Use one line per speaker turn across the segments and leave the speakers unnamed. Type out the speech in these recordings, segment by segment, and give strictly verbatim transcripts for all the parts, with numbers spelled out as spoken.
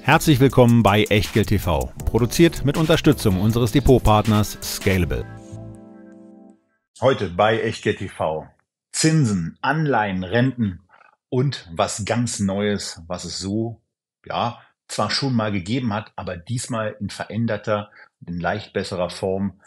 Herzlich willkommen bei Echtgeld T V, produziert mit Unterstützung unseres Depotpartners Scalable. Heute bei Echtgeld T V Zinsen, Anleihen, Renten und was ganz Neues, was es so, ja, zwar schon mal gegeben hat, aber diesmal in veränderter, in leicht besserer Form.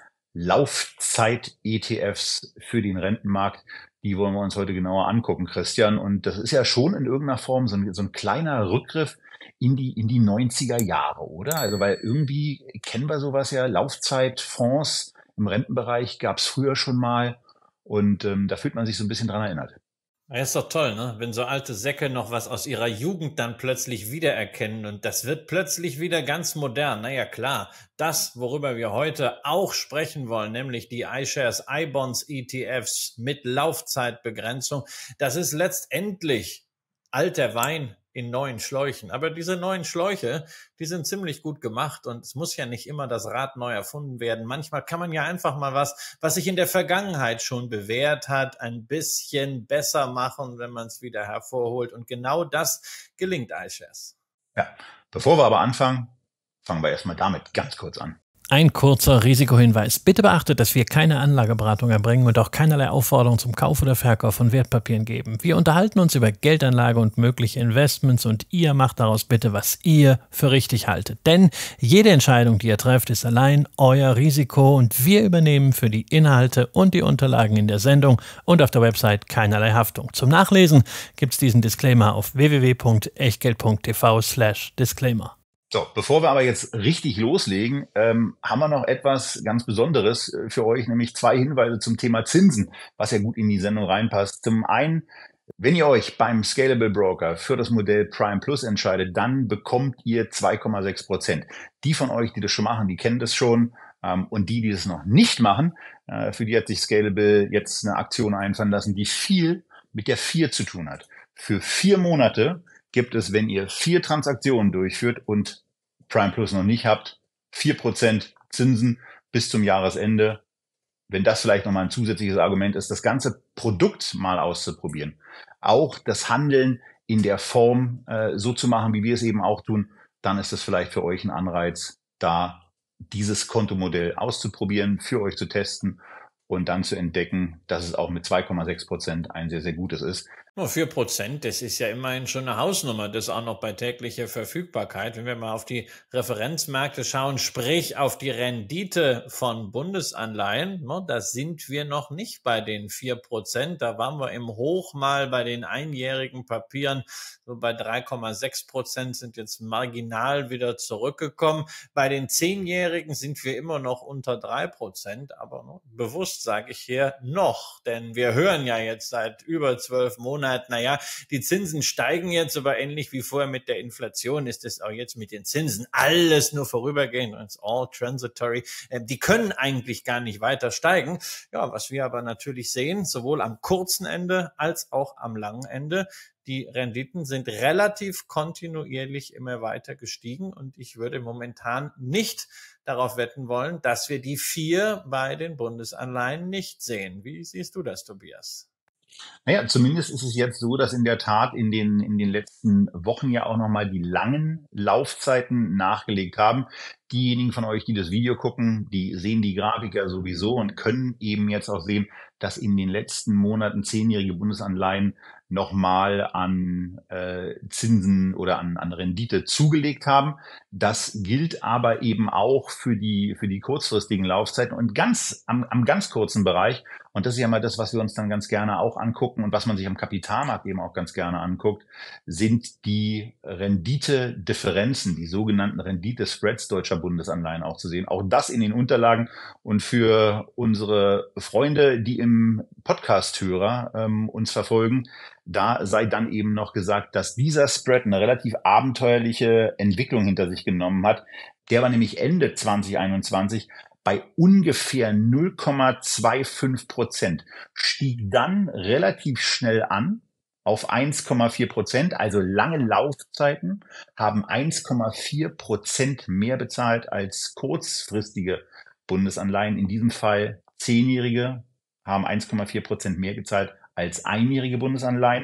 Laufzeit-E T Fs für den Rentenmarkt, die wollen wir uns heute genauer angucken, Christian. Und das ist ja schon in irgendeiner Form so ein, so ein kleiner Rückgriff in die, in die neunziger Jahre, oder? Also, weil irgendwie kennen wir sowas ja, Laufzeitfonds im Rentenbereich gab es früher schon mal und ähm, da fühlt man sich so ein bisschen dran erinnert.
Ja, ist doch toll, ne? Wenn so alte Säcke noch was aus ihrer Jugend dann plötzlich wiedererkennen und das wird plötzlich wieder ganz modern. Naja, klar, das, worüber wir heute auch sprechen wollen, nämlich die iShares iBonds E T Fs mit Laufzeitbegrenzung, das ist letztendlich alter Wein in neuen Schläuchen. Aber diese neuen Schläuche, die sind ziemlich gut gemacht und es muss ja nicht immer das Rad neu erfunden werden. Manchmal kann man ja einfach mal was, was sich in der Vergangenheit schon bewährt hat, ein bisschen besser machen, wenn man es wieder hervorholt. Und genau das gelingt iShares.
Ja, bevor wir aber anfangen, fangen wir erstmal damit ganz kurz an.
Ein kurzer Risikohinweis. Bitte beachtet, dass wir keine Anlageberatung erbringen und auch keinerlei Aufforderung zum Kauf oder Verkauf von Wertpapieren geben. Wir unterhalten uns über Geldanlage und mögliche Investments und ihr macht daraus bitte, was ihr für richtig haltet. Denn jede Entscheidung, die ihr trefft, ist allein euer Risiko und wir übernehmen für die Inhalte und die Unterlagen in der Sendung und auf der Website keinerlei Haftung. Zum Nachlesen gibt es diesen Disclaimer auf w w w punkt echtgeld punkt t v slash disclaimer.
So, bevor wir aber jetzt richtig loslegen, ähm, haben wir noch etwas ganz Besonderes für euch, nämlich zwei Hinweise zum Thema Zinsen, was ja gut in die Sendung reinpasst. Zum einen, wenn ihr euch beim Scalable Broker für das Modell Prime Plus entscheidet, dann bekommt ihr zwei Komma sechs Prozent. Die von euch, die das schon machen, die kennen das schon. Ähm, und die, die das noch nicht machen, äh, für die hat sich Scalable jetzt eine Aktion einfallen lassen, die viel mit der vier zu tun hat. Für vier Monate gibt es, wenn ihr vier Transaktionen durchführt und Prime Plus noch nicht habt, vier Prozent Zinsen bis zum Jahresende. Wenn das vielleicht nochmal ein zusätzliches Argument ist, das ganze Produkt mal auszuprobieren. Auch das Handeln in der Form äh, so zu machen, wie wir es eben auch tun, dann ist das vielleicht für euch ein Anreiz, da dieses Kontomodell auszuprobieren, für euch zu testen und dann zu entdecken, dass es auch mit zwei Komma sechs Prozent ein sehr, sehr gutes ist.
Nur vier Prozent, das ist ja immerhin schon eine Hausnummer, das auch noch bei täglicher Verfügbarkeit. Wenn wir mal auf die Referenzmärkte schauen, sprich auf die Rendite von Bundesanleihen, no, da sind wir noch nicht bei den vier Prozent. Da waren wir im Hoch mal bei den einjährigen Papieren, so bei drei Komma sechs Prozent, sind jetzt marginal wieder zurückgekommen. Bei den zehnjährigen sind wir immer noch unter drei Prozent, aber no, bewusst sage ich hier noch, denn wir hören ja jetzt seit über zwölf Monaten, naja, die Zinsen steigen jetzt, aber ähnlich wie vorher mit der Inflation ist es auch jetzt mit den Zinsen alles nur vorübergehend, it's all transitory. Die können eigentlich gar nicht weiter steigen. Ja, was wir aber natürlich sehen, sowohl am kurzen Ende als auch am langen Ende, die Renditen sind relativ kontinuierlich immer weiter gestiegen und ich würde momentan nicht darauf wetten wollen, dass wir die vier bei den Bundesanleihen nicht sehen. Wie siehst du das, Tobias?
Naja, zumindest ist es jetzt so, dass in der Tat in den, in den letzten Wochen ja auch nochmal die langen Laufzeiten nachgelegt haben. Diejenigen von euch, die das Video gucken, die sehen die Grafik ja sowieso und können eben jetzt auch sehen, dass in den letzten Monaten zehnjährige Bundesanleihen nochmal an äh, Zinsen oder an, an Rendite zugelegt haben. Das gilt aber eben auch für die, für die kurzfristigen Laufzeiten und ganz am, am ganz kurzen Bereich. Und das ist ja mal das, was wir uns dann ganz gerne auch angucken und was man sich am Kapitalmarkt eben auch ganz gerne anguckt, sind die Renditedifferenzen, die sogenannten Renditespreads deutscher Bundesanleihen auch zu sehen. Auch das in den Unterlagen. Und für unsere Freunde, die im Podcast-Hörer ähm, uns verfolgen, da sei dann eben noch gesagt, dass dieser Spread eine relativ abenteuerliche Entwicklung hinter sich genommen hat. Der war nämlich Ende zwanzig einundzwanzig bei ungefähr null Komma fünfundzwanzig Prozent, stieg dann relativ schnell an auf eins Komma vier Prozent, also lange Laufzeiten haben eins Komma vier Prozent mehr bezahlt als kurzfristige Bundesanleihen. In diesem Fall zehnjährige haben eins Komma vier Prozent mehr gezahlt als einjährige Bundesanleihen.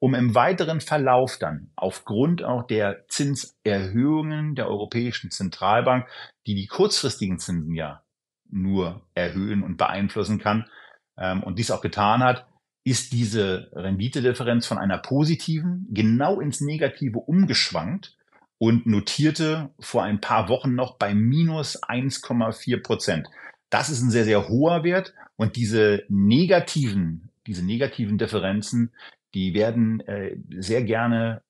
um im weiteren Verlauf dann aufgrund auch der Zinserhöhungen der Europäischen Zentralbank, die die kurzfristigen Zinsen ja nur erhöhen und beeinflussen kann, ähm, und dies auch getan hat, ist diese Renditedifferenz von einer positiven genau ins Negative umgeschwankt und notierte vor ein paar Wochen noch bei minus eins Komma vier Prozent. Das ist ein sehr, sehr hoher Wert, und diese negativen, diese negativen Differenzen, die werden äh, sehr gerne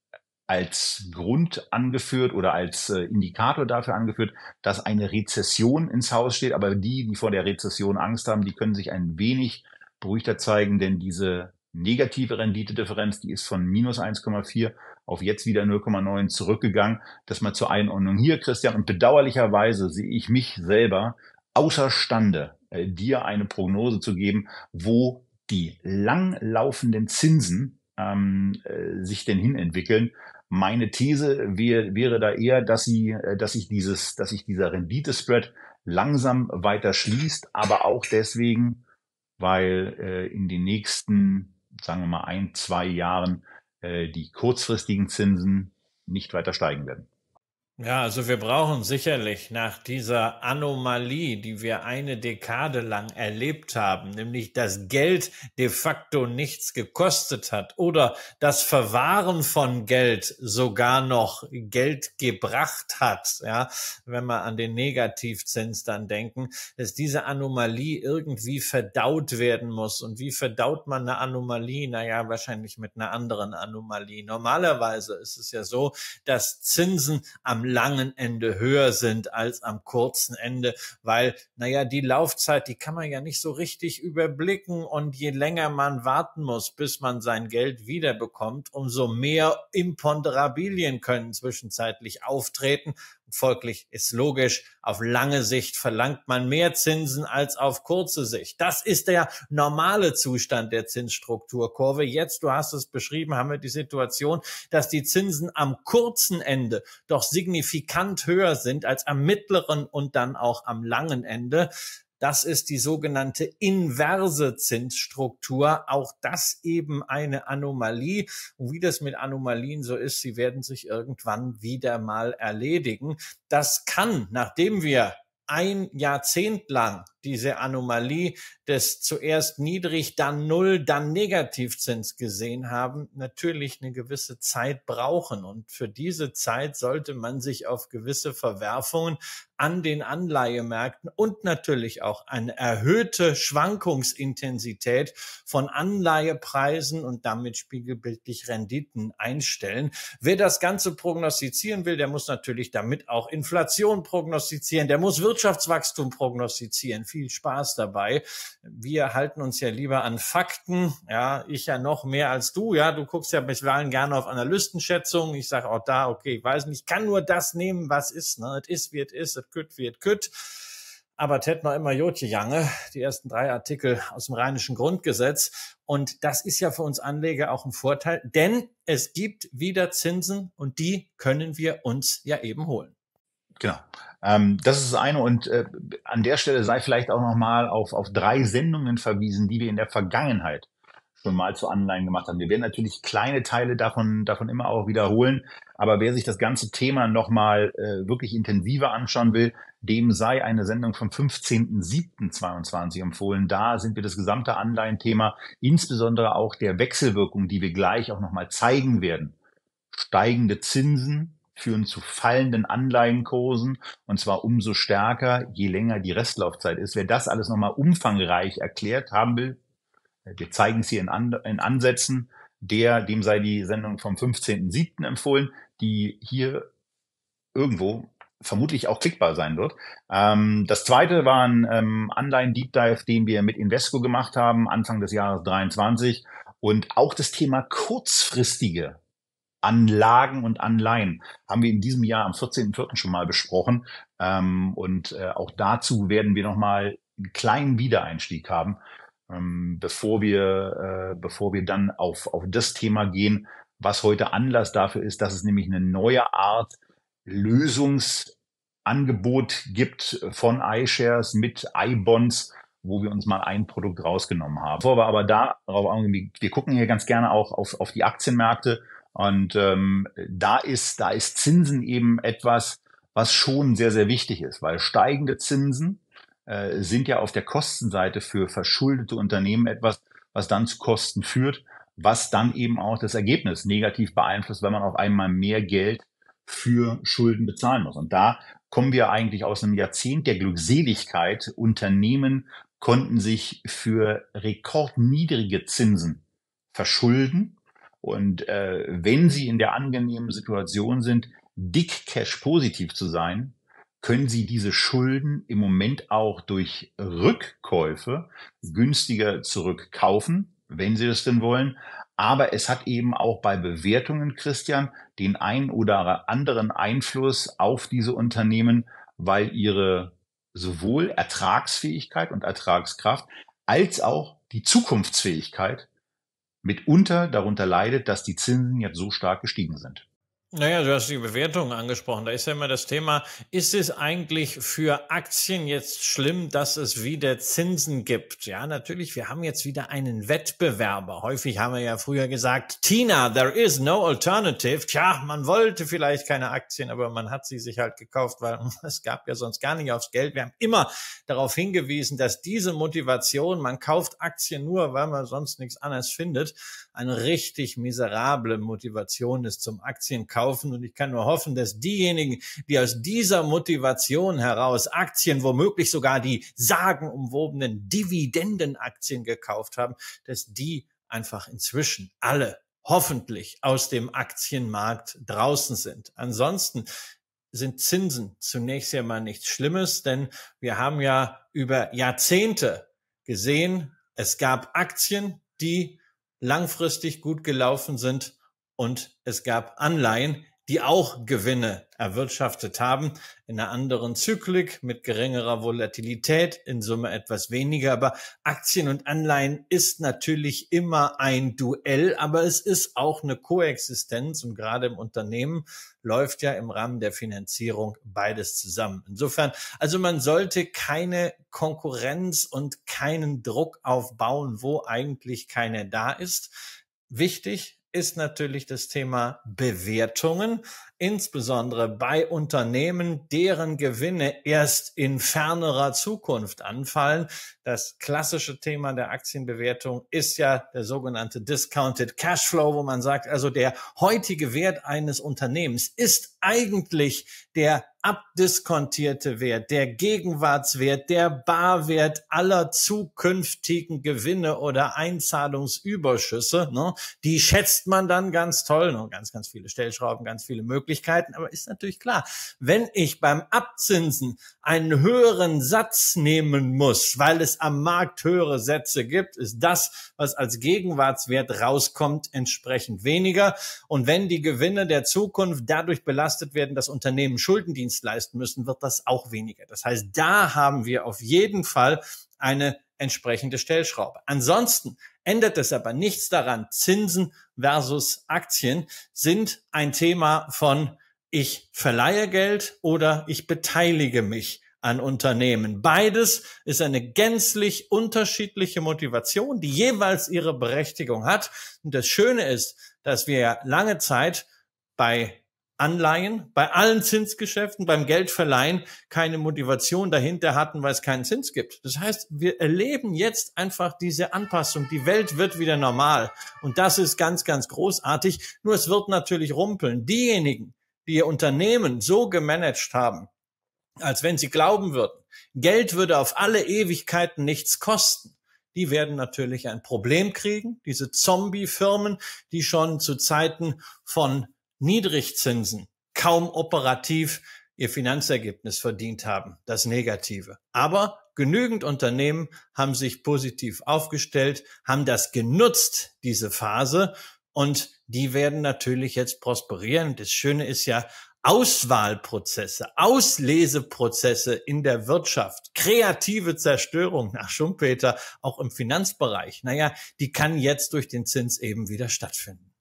als Grund angeführt oder als äh, Indikator dafür angeführt, dass eine Rezession ins Haus steht. Aber die, die vor der Rezession Angst haben, die können sich ein wenig beruhigter zeigen, denn diese negative Renditedifferenz, die ist von minus eins Komma vier auf jetzt wieder null Komma neun zurückgegangen. Das mal zur Einordnung hier, Christian. Und bedauerlicherweise sehe ich mich selber außerstande, äh, dir eine Prognose zu geben, wo die langlaufenden Zinsen ähm, äh, sich denn hin entwickeln. Meine These wär, wäre da eher, dass sie, äh, dass sich dieses, dass sich dieser Renditespread langsam weiter schließt, aber auch deswegen, weil äh, in den nächsten, sagen wir mal, ein, zwei Jahren äh, die kurzfristigen Zinsen nicht weiter steigen werden.
Ja, also wir brauchen sicherlich nach dieser Anomalie, die wir eine Dekade lang erlebt haben, nämlich dass Geld de facto nichts gekostet hat oder das Verwahren von Geld sogar noch Geld gebracht hat, ja, wenn wir an den Negativzins dann denken, dass diese Anomalie irgendwie verdaut werden muss. Und wie verdaut man eine Anomalie? Naja, wahrscheinlich mit einer anderen Anomalie. Normalerweise ist es ja so, dass Zinsen am langen Ende höher sind als am kurzen Ende, weil, naja, die Laufzeit, die kann man ja nicht so richtig überblicken, und je länger man warten muss, bis man sein Geld wiederbekommt, umso mehr Imponderabilien können zwischenzeitlich auftreten. Folglich ist logisch, auf lange Sicht verlangt man mehr Zinsen als auf kurze Sicht. Das ist der normale Zustand der Zinsstrukturkurve. Jetzt, du hast es beschrieben, haben wir die Situation, dass die Zinsen am kurzen Ende doch signifikant höher sind als am mittleren und dann auch am langen Ende. Das ist die sogenannte inverse Zinsstruktur. Auch das eben eine Anomalie. Und wie das mit Anomalien so ist, sie werden sich irgendwann wieder mal erledigen. Das kann, nachdem wir ein Jahrzehnt lang diese Anomalie des zuerst niedrig, dann null, dann Negativzins gesehen haben, natürlich eine gewisse Zeit brauchen. Und für diese Zeit sollte man sich auf gewisse Verwerfungen an den Anleihemärkten und natürlich auch eine erhöhte Schwankungsintensität von Anleihepreisen und damit spiegelbildlich Renditen einstellen. Wer das Ganze prognostizieren will, der muss natürlich damit auch Inflation prognostizieren, der muss Wirtschaftswachstum prognostizieren. Viel Spaß dabei. Wir halten uns ja lieber an Fakten. Ja, ich ja noch mehr als du. Ja, du guckst ja bisweilen gerne auf Analystenschätzungen. Ich sage auch da, okay, ich weiß nicht, ich kann nur das nehmen, was ist. Ne? Es ist, wie es ist, es kütt, wie es kütt. Aber tät noch immer Jotje Jange, die ersten drei Artikel aus dem Rheinischen Grundgesetz. Und das ist ja für uns Anleger auch ein Vorteil, denn es gibt wieder Zinsen und die können wir uns ja eben holen.
Genau. Ähm, das ist das eine, und äh, an der Stelle sei vielleicht auch nochmal auf, auf drei Sendungen verwiesen, die wir in der Vergangenheit schon mal zu Anleihen gemacht haben. Wir werden natürlich kleine Teile davon, davon immer auch wiederholen, aber wer sich das ganze Thema nochmal äh, wirklich intensiver anschauen will, dem sei eine Sendung vom fünfzehnten siebten zweiundzwanzig empfohlen. Da sind wir das gesamte Anleihenthema, insbesondere auch der Wechselwirkung, die wir gleich auch nochmal zeigen werden. Steigende Zinsen führen zu fallenden Anleihenkursen, und zwar umso stärker, je länger die Restlaufzeit ist. Wer das alles nochmal umfangreich erklärt haben will, wir zeigen es hier in, An in Ansätzen, der, dem sei die Sendung vom fünfzehnten siebten empfohlen, die hier irgendwo vermutlich auch klickbar sein wird. Ähm, das zweite war ein ähm, Anleihen-Deep Dive, den wir mit Invesco gemacht haben, Anfang des Jahres dreiundzwanzig, und auch das Thema kurzfristige Anlagen und Anleihen haben wir in diesem Jahr am vierzehnten vierten schon mal besprochen. Ähm, und äh, auch dazu werden wir nochmal einen kleinen Wiedereinstieg haben, ähm, bevor wir, äh, bevor wir dann auf, auf das Thema gehen, was heute Anlass dafür ist, dass es nämlich eine neue Art Lösungsangebot gibt von iShares mit iBonds, wo wir uns mal ein Produkt rausgenommen haben. Bevor wir aber darauf eingehen, wir gucken hier ganz gerne auch auf, auf die Aktienmärkte und ähm, da ist, da ist Zinsen eben etwas, was schon sehr, sehr wichtig ist, weil steigende Zinsen äh, sind ja auf der Kostenseite für verschuldete Unternehmen etwas, was dann zu Kosten führt, was dann eben auch das Ergebnis negativ beeinflusst, wenn man auf einmal mehr Geld für Schulden bezahlen muss. Und da kommen wir eigentlich aus einem Jahrzehnt der Glückseligkeit. Unternehmen konnten sich für rekordniedrige Zinsen verschulden. Und äh, wenn sie in der angenehmen Situation sind, dick Cash positiv zu sein, können sie diese Schulden im Moment auch durch Rückkäufe günstiger zurückkaufen, wenn sie das denn wollen. Aber es hat eben auch bei Bewertungen, Christian, den ein oder anderen Einfluss auf diese Unternehmen, weil ihre sowohl Ertragsfähigkeit und Ertragskraft als auch die Zukunftsfähigkeit mitunter darunter leidet, dass die Zinsen jetzt so stark gestiegen sind.
Naja, du hast die Bewertung angesprochen. Da ist ja immer das Thema, ist es eigentlich für Aktien jetzt schlimm, dass es wieder Zinsen gibt? Ja, natürlich, wir haben jetzt wieder einen Wettbewerber. Häufig haben wir ja früher gesagt, Tina, there is no alternative. Tja, man wollte vielleicht keine Aktien, aber man hat sie sich halt gekauft, weil es gab ja sonst gar nicht aufs Geld. Wir haben immer darauf hingewiesen, dass diese Motivation, man kauft Aktien nur, weil man sonst nichts anderes findet, eine richtig miserable Motivation ist zum Aktienkauf. Und ich kann nur hoffen, dass diejenigen, die aus dieser Motivation heraus Aktien, womöglich sogar die sagenumwobenen Dividendenaktien gekauft haben, dass die einfach inzwischen alle hoffentlich aus dem Aktienmarkt draußen sind. Ansonsten sind Zinsen zunächst ja mal nichts Schlimmes, denn wir haben ja über Jahrzehnte gesehen, es gab Aktien, die langfristig gut gelaufen sind, und es gab Anleihen, die auch Gewinne erwirtschaftet haben, in einer anderen Zyklik mit geringerer Volatilität, in Summe etwas weniger. Aber Aktien und Anleihen ist natürlich immer ein Duell, aber es ist auch eine Koexistenz, und gerade im Unternehmen läuft ja im Rahmen der Finanzierung beides zusammen. Insofern, also man sollte keine Konkurrenz und keinen Druck aufbauen, wo eigentlich keiner da ist. Wichtig ist natürlich das Thema Bewertungen, insbesondere bei Unternehmen, deren Gewinne erst in fernerer Zukunft anfallen. Das klassische Thema der Aktienbewertung ist ja der sogenannte Discounted Cashflow, wo man sagt, also der heutige Wert eines Unternehmens ist eigentlich der abdiskontierte Wert, der Gegenwartswert, der Barwert aller zukünftigen Gewinne oder Einzahlungsüberschüsse. Ne? Die schätzt man dann ganz toll, ne? ganz, ganz viele Stellschrauben, ganz viele Möglichkeiten. Aber ist natürlich klar, wenn ich beim Abzinsen einen höheren Satz nehmen muss, weil es am Markt höhere Sätze gibt, ist das, was als Gegenwartswert rauskommt, entsprechend weniger. Und wenn die Gewinne der Zukunft dadurch belastet werden, dass Unternehmen Schuldendienst leisten müssen, wird das auch weniger. Das heißt, da haben wir auf jeden Fall eine entsprechende Stellschraube. Ansonsten ändert es aber nichts daran. Zinsen versus Aktien sind ein Thema von ich verleihe Geld oder ich beteilige mich an Unternehmen. Beides ist eine gänzlich unterschiedliche Motivation, die jeweils ihre Berechtigung hat. Und das Schöne ist, dass wir ja lange Zeit bei Anleihen, bei allen Zinsgeschäften, beim Geldverleihen keine Motivation dahinter hatten, weil es keinen Zins gibt. Das heißt, wir erleben jetzt einfach diese Anpassung. Die Welt wird wieder normal. Und das ist ganz, ganz großartig. Nur es wird natürlich rumpeln. Diejenigen, die ihr Unternehmen so gemanagt haben, als wenn sie glauben würden, Geld würde auf alle Ewigkeiten nichts kosten, die werden natürlich ein Problem kriegen. Diese Zombie-Firmen, die schon zu Zeiten von Niedrigzinsen kaum operativ ihr Finanzergebnis verdient haben, das Negative. Aber genügend Unternehmen haben sich positiv aufgestellt, haben das genutzt, diese Phase, und die werden natürlich jetzt prosperieren. Das Schöne ist ja, Auswahlprozesse, Ausleseprozesse in der Wirtschaft, kreative Zerstörung nach Schumpeter, auch im Finanzbereich, naja, die kann jetzt durch den Zins eben wieder stattfinden.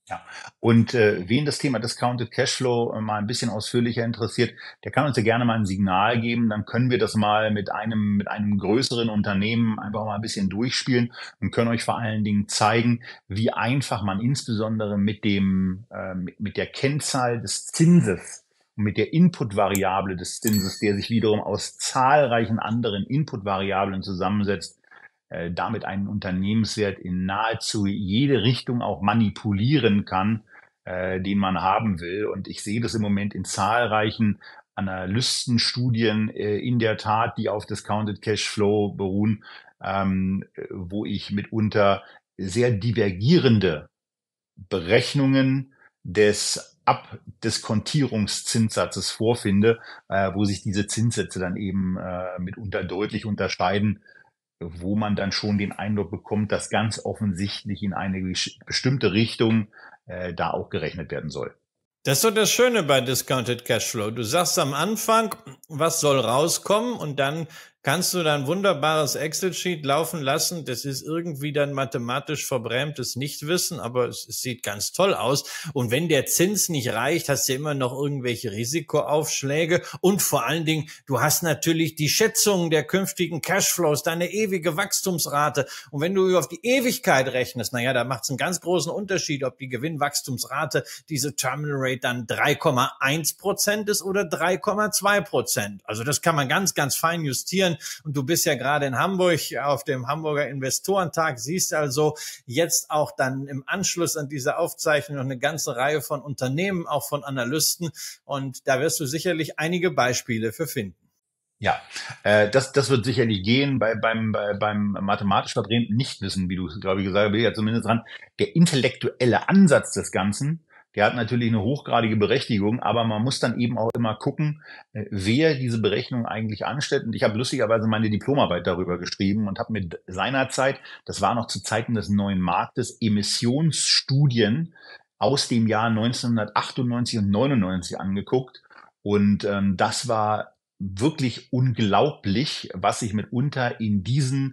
Ja, und äh, wen das Thema Discounted Cashflow äh, mal ein bisschen ausführlicher interessiert, der kann uns ja gerne mal ein Signal geben. Dann können wir das mal mit einem mit einem größeren Unternehmen einfach mal ein bisschen durchspielen und können euch vor allen Dingen zeigen, wie einfach man insbesondere mit dem äh, mit, mit der Kennzahl des Zinses und mit der Inputvariable des Zinses, der sich wiederum aus zahlreichen anderen Inputvariablen zusammensetzt, äh, damit einen Unternehmenswert in nahezu jede Richtung auch manipulieren kann, äh, den man haben will. Und ich sehe das im Moment in zahlreichen Analystenstudien äh, in der Tat, die auf Discounted Cashflow beruhen, ähm, wo ich mitunter sehr divergierende Berechnungen des Abdiskontierungszinssatzes vorfinde, äh, wo sich diese Zinssätze dann eben äh, mitunter deutlich unterscheiden, wo man dann schon den Eindruck bekommt, dass ganz offensichtlich in eine bestimmte Richtung äh, da auch gerechnet werden soll.
Das ist doch das Schöne bei Discounted Cashflow. Du sagst am Anfang, was soll rauskommen, und dann kannst du dann wunderbares Excel-Sheet laufen lassen. Das ist irgendwie dann mathematisch verbrämtes Nichtwissen, aber es, es sieht ganz toll aus. Und wenn der Zins nicht reicht, hast du immer noch irgendwelche Risikoaufschläge. Und vor allen Dingen, du hast natürlich die Schätzungen der künftigen Cashflows, deine ewige Wachstumsrate. Und wenn du auf die Ewigkeit rechnest, naja, da macht es einen ganz großen Unterschied, ob die Gewinnwachstumsrate, diese Terminal Rate, dann drei Komma eins Prozent ist oder drei Komma zwei Prozent. Also das kann man ganz, ganz fein justieren. Und du bist ja gerade in Hamburg auf dem Hamburger Investorentag, siehst also jetzt auch dann im Anschluss an diese Aufzeichnung noch eine ganze Reihe von Unternehmen, auch von Analysten. Und da wirst du sicherlich einige Beispiele für finden.
Ja, äh, das, das wird sicherlich gehen bei, beim, bei, beim mathematisch verdrehten Nichtwissen, wie du, glaube ich, gesagt hast, bin ich ja zumindest dran. Der intellektuelle Ansatz des Ganzen, der hat natürlich eine hochgradige Berechtigung, aber man muss dann eben auch immer gucken, wer diese Berechnung eigentlich anstellt. Und ich habe lustigerweise meine Diplomarbeit darüber geschrieben und habe mir seinerzeit, das war noch zu Zeiten des neuen Marktes, Emissionsstudien aus dem Jahr neunzehnhundertachtundneunzig und neunundneunzig angeguckt. Und ähm, das war wirklich unglaublich, was sich mitunter in diesen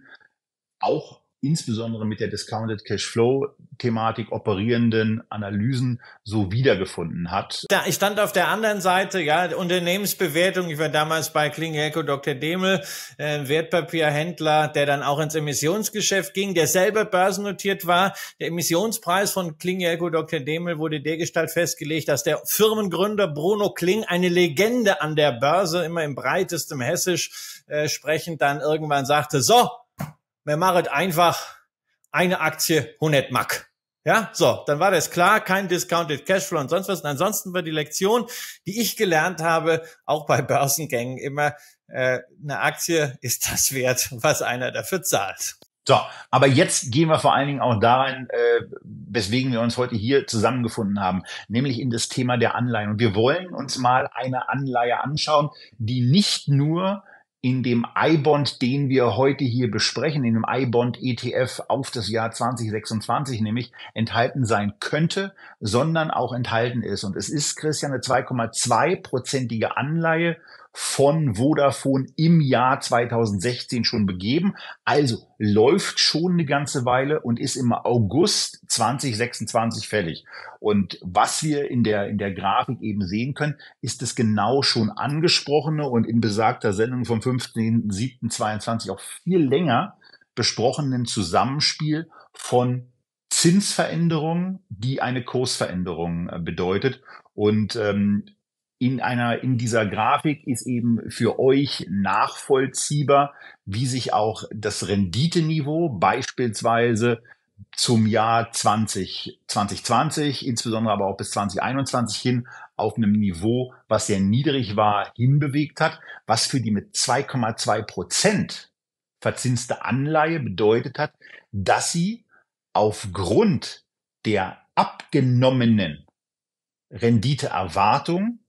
auch insbesondere mit der Discounted Cashflow-Thematik operierenden Analysen so wiedergefunden hat.
Da, ich stand auf der anderen Seite, ja, Unternehmensbewertung. Ich war damals bei Klingelco Doktor Demel, äh, Wertpapierhändler, der dann auch ins Emissionsgeschäft ging, der selber börsennotiert war. Der Emissionspreis von Klingelco Doktor Demel wurde dergestalt festgelegt, dass der Firmengründer Bruno Kling, eine Legende an der Börse, immer im breitesten Hessisch äh, sprechend, dann irgendwann sagte, so, wir machen einfach eine Aktie hundert Mark. Ja, so, dann war das klar, kein Discounted Cashflow und sonst was. Und ansonsten war die Lektion, die ich gelernt habe, auch bei Börsengängen immer, äh, eine Aktie ist das wert, was einer dafür zahlt.
So, aber jetzt gehen wir vor allen Dingen auch darin, äh, weswegen wir uns heute hier zusammengefunden haben, nämlich in das Thema der Anleihen. Und wir wollen uns mal eine Anleihe anschauen, die nicht nur in dem I-Bond, den wir heute hier besprechen, in dem I-Bond-E T F auf das Jahr zwanzig sechsundzwanzig nämlich enthalten sein könnte, sondern auch enthalten ist. Und es ist, Christian, eine zwei Komma zwei prozentige Anleihe von Vodafone im Jahr zweitausendsechzehn schon begeben. Also läuft schon eine ganze Weile und ist im August zwanzig sechsundzwanzig fällig. Und was wir in der, in der Grafik eben sehen können, ist das genau schon angesprochene und in besagter Sendung vom fünfzehnten siebten zweiundzwanzig auch viel länger besprochenen Zusammenspiel von Zinsveränderungen, die eine Kursveränderung bedeutet. Und ähm, in einer, in dieser Grafik ist eben für euch nachvollziehbar, wie sich auch das Renditeniveau beispielsweise zum Jahr zwanzig zwanzig, insbesondere aber auch bis zwanzig einundzwanzig hin, auf einem Niveau, was sehr niedrig war, hinbewegt hat, was für die mit zwei Komma zwei Prozent verzinste Anleihe bedeutet hat, dass sie aufgrund der abgenommenen Renditeerwartung,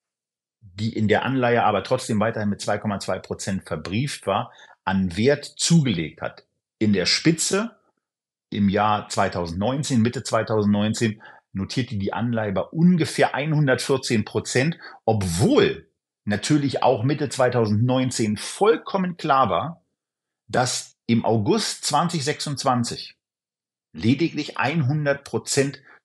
die in der Anleihe aber trotzdem weiterhin mit zwei Komma zwei Prozent verbrieft war, an Wert zugelegt hat. In der Spitze im Jahr zweitausendneunzehn, Mitte zweitausendneunzehn, notierte die Anleihe bei ungefähr hundertvierzehn Prozent, obwohl natürlich auch Mitte zweitausendneunzehn vollkommen klar war, dass im August zwanzig sechsundzwanzig lediglich hundert Prozent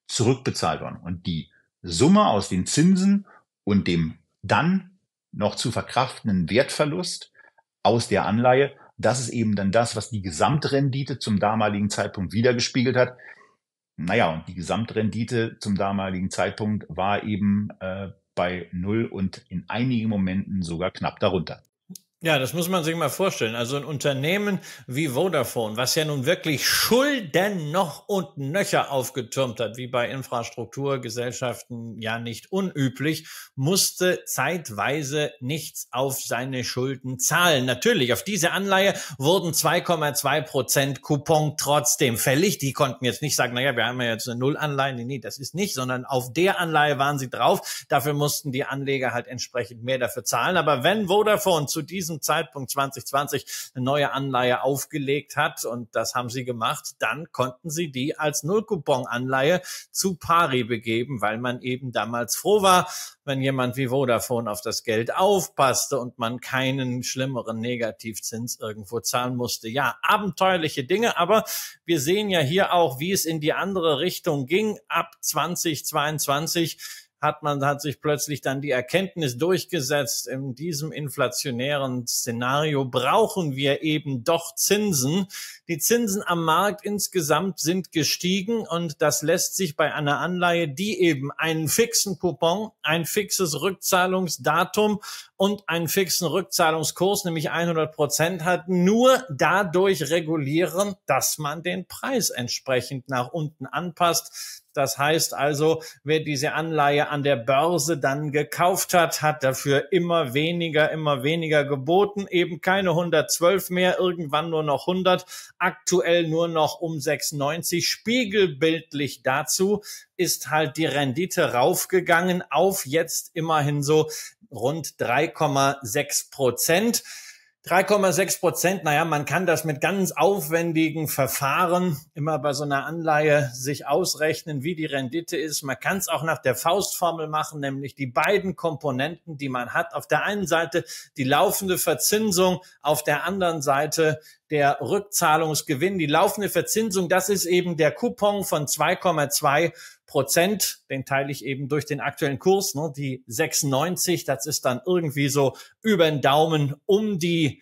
zurückbezahlt worden. Und die Summe aus den Zinsen und dem dann noch zu verkraftenden Wertverlust aus der Anleihe, das ist eben dann das, was die Gesamtrendite zum damaligen Zeitpunkt wiedergespiegelt hat. Naja, und die Gesamtrendite zum damaligen Zeitpunkt war eben äh, bei null und in einigen Momenten sogar knapp darunter.
Ja, das muss man sich mal vorstellen. Also ein Unternehmen wie Vodafone, was ja nun wirklich Schulden noch und nöcher aufgetürmt hat, wie bei Infrastrukturgesellschaften ja nicht unüblich, musste zeitweise nichts auf seine Schulden zahlen. Natürlich, auf diese Anleihe wurden zwei Komma zwei Prozent Coupon trotzdem fällig. Die konnten jetzt nicht sagen, naja, wir haben ja jetzt eine Nullanleihe. Nee, nee, das ist nicht, sondern auf der Anleihe waren sie drauf. Dafür mussten die Anleger halt entsprechend mehr dafür zahlen. Aber wenn Vodafone zu diesem Zeitpunkt zwanzig zwanzig eine neue Anleihe aufgelegt hat, und das haben sie gemacht, dann konnten sie die als Null-Coupon-Anleihe zu pari begeben, weil man eben damals froh war, wenn jemand wie Vodafone auf das Geld aufpasste und man keinen schlimmeren Negativzins irgendwo zahlen musste. Ja, abenteuerliche Dinge, aber wir sehen ja hier auch, wie es in die andere Richtung ging. Ab zwanzig zweiundzwanzig hat man, hat sich plötzlich dann die Erkenntnis durchgesetzt, in diesem inflationären Szenario brauchen wir eben doch Zinsen. Die Zinsen am Markt insgesamt sind gestiegen und das lässt sich bei einer Anleihe, die eben einen fixen Coupon, ein fixes Rückzahlungsdatum und einen fixen Rückzahlungskurs, nämlich hundert Prozent hat, nur dadurch regulieren, dass man den Preis entsprechend nach unten anpasst. Das heißt also, wer diese Anleihe an der Börse dann gekauft hat, hat dafür immer weniger, immer weniger geboten. Eben keine hundertzwölf mehr, irgendwann nur noch hundert, aktuell nur noch um sechsundneunzig. Spiegelbildlich dazu ist halt die Rendite raufgegangen auf jetzt immerhin so rund drei Komma sechs Prozent. drei Komma sechs Prozent, naja, man kann das mit ganz aufwendigen Verfahren immer bei so einer Anleihe sich ausrechnen, wie die Rendite ist. Man kann es auch nach der Faustformel machen, nämlich die beiden Komponenten, die man hat. Auf der einen Seite die laufende Verzinsung, auf der anderen Seite der Rückzahlungsgewinn. Die laufende Verzinsung, das ist eben der Coupon von zwei Komma zwei Prozent, den teile ich eben durch den aktuellen Kurs, ne, die sechsundneunzig, das ist dann irgendwie so über den Daumen um die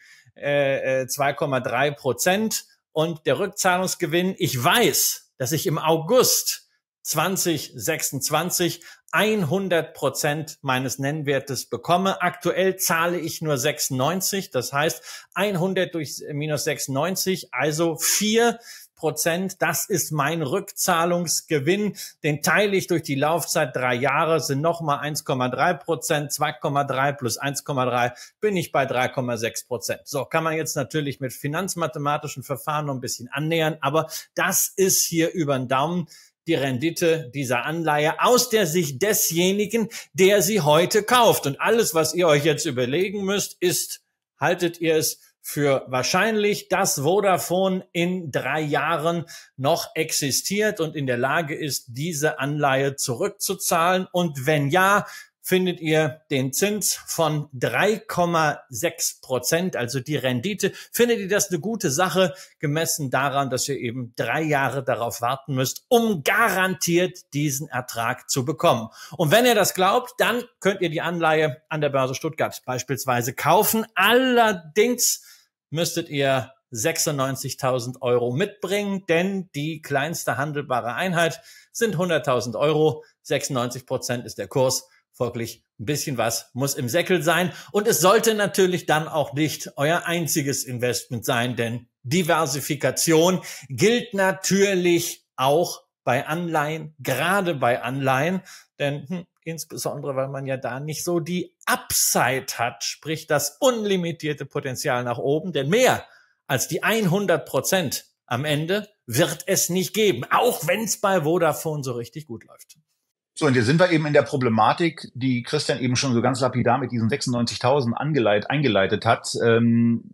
äh, zwei Komma drei Prozent. Und der Rückzahlungsgewinn, ich weiß, dass ich im August zwanzig sechsundzwanzig hundert Prozent meines Nennwertes bekomme. Aktuell zahle ich nur sechsundneunzig, das heißt hundert durch minus sechsundneunzig, also vier Prozent, das ist mein Rückzahlungsgewinn, den teile ich durch die Laufzeit drei Jahre, sind nochmal eins Komma drei Prozent, zwei Komma drei plus eins Komma drei, bin ich bei drei Komma sechs Prozent. So, kann man jetzt natürlich mit finanzmathematischen Verfahren noch ein bisschen annähern, aber das ist hier über den Daumen die Rendite dieser Anleihe aus der Sicht desjenigen, der sie heute kauft. Und alles, was ihr euch jetzt überlegen müsst, ist, haltet ihr es für wahrscheinlich, dass Vodafone in drei Jahren noch existiert und in der Lage ist, diese Anleihe zurückzuzahlen? Und wenn ja, findet ihr den Zins von drei Komma sechs Prozent, also die Rendite, findet ihr das eine gute Sache, gemessen daran, dass ihr eben drei Jahre darauf warten müsst, um garantiert diesen Ertrag zu bekommen. Und wenn ihr das glaubt, dann könnt ihr die Anleihe an der Börse Stuttgart beispielsweise kaufen. Allerdings müsstet ihr sechsundneunzigtausend Euro mitbringen, denn die kleinste handelbare Einheit sind hunderttausend Euro. sechsundneunzig Prozent ist der Kurs. Folglich ein bisschen was muss im Säckel sein. Und es sollte natürlich dann auch nicht euer einziges Investment sein, denn Diversifikation gilt natürlich auch bei Anleihen, gerade bei Anleihen, denn hm, insbesondere, weil man ja da nicht so die Upside hat, sprich das unlimitierte Potenzial nach oben, denn mehr als die hundert Prozent am Ende wird es nicht geben, auch wenn es bei Vodafone so richtig gut läuft.
So, und hier sind wir eben in der Problematik, die Christian eben schon so ganz lapidar mit diesen sechsundneunzigtausend angeleit, eingeleitet hat. Ähm,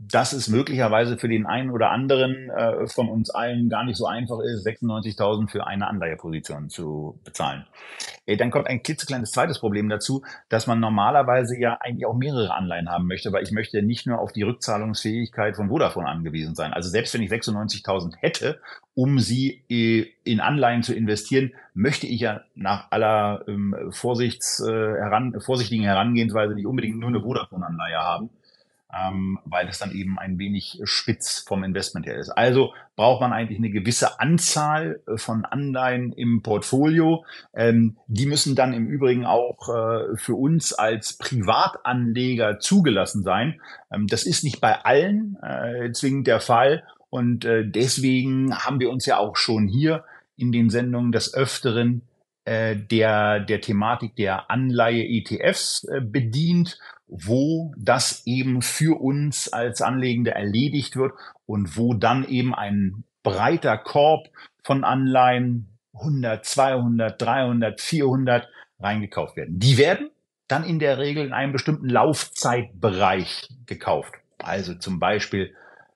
dass es möglicherweise für den einen oder anderen äh, von uns allen gar nicht so einfach ist, sechsundneunzigtausend für eine Anleiheposition zu bezahlen. Äh, dann kommt ein klitzekleines zweites Problem dazu, dass man normalerweise ja eigentlich auch mehrere Anleihen haben möchte, weil ich möchte nicht nur auf die Rückzahlungsfähigkeit von Vodafone angewiesen sein. Also selbst wenn ich sechsundneunzigtausend hätte, um sie äh, in Anleihen zu investieren, möchte ich ja nach aller ähm, Vorsichts, äh, heran, vorsichtigen Herangehensweise nicht unbedingt nur eine Vodafone-Anleihe haben. Ähm, weil es dann eben ein wenig spitz vom Investment her ist. Also braucht man eigentlich eine gewisse Anzahl von Anleihen im Portfolio. Ähm, die müssen dann im Übrigen auch äh, für uns als Privatanleger zugelassen sein. Ähm, das ist nicht bei allen äh, zwingend der Fall. Und äh, deswegen haben wir uns ja auch schon hier in den Sendungen des Öfteren äh, der, der Thematik der Anleihe-E T Fs äh, bedient, wo das eben für uns als Anlegende erledigt wird und wo dann eben ein breiter Korb von Anleihen, hundert, zweihundert, dreihundert, vierhundert reingekauft werden. Die werden dann in der Regel in einem bestimmten Laufzeitbereich gekauft. Also zum Beispiel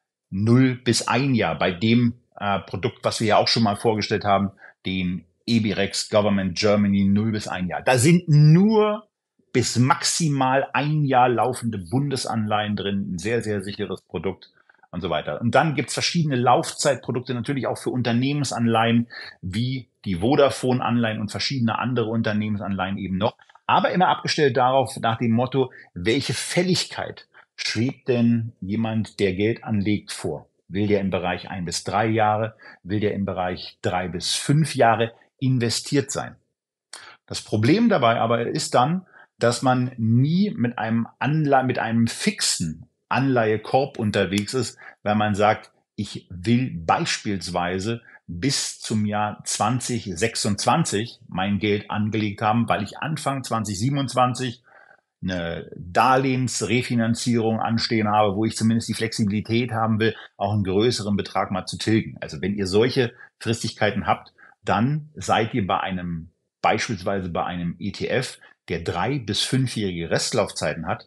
null bis ein Jahr bei dem äh, Produkt, was wir ja auch schon mal vorgestellt haben, den E B R E X Government Germany null bis ein Jahr. Da sind nur bis maximal ein Jahr laufende Bundesanleihen drin, ein sehr, sehr sicheres Produkt und so weiter. Und dann gibt's verschiedene Laufzeitprodukte, natürlich auch für Unternehmensanleihen, wie die Vodafone-Anleihen und verschiedene andere Unternehmensanleihen eben noch. Aber immer abgestellt darauf, nach dem Motto, welche Fälligkeit schwebt denn jemand, der Geld anlegt, vor? Will der im Bereich ein bis drei Jahre, will der im Bereich drei bis fünf Jahre investiert sein? Das Problem dabei aber ist dann, dass man nie mit einem Anleihe, mit einem fixen Anleihekorb unterwegs ist, weil man sagt, ich will beispielsweise bis zum Jahr zwanzig sechsundzwanzig mein Geld angelegt haben, weil ich Anfang zwanzig siebenundzwanzig eine Darlehensrefinanzierung anstehen habe, wo ich zumindest die Flexibilität haben will, auch einen größeren Betrag mal zu tilgen. Also wenn ihr solche Fristigkeiten habt, dann seid ihr bei einem, beispielsweise bei einem E T F, der drei- bis fünfjährige Restlaufzeiten hat,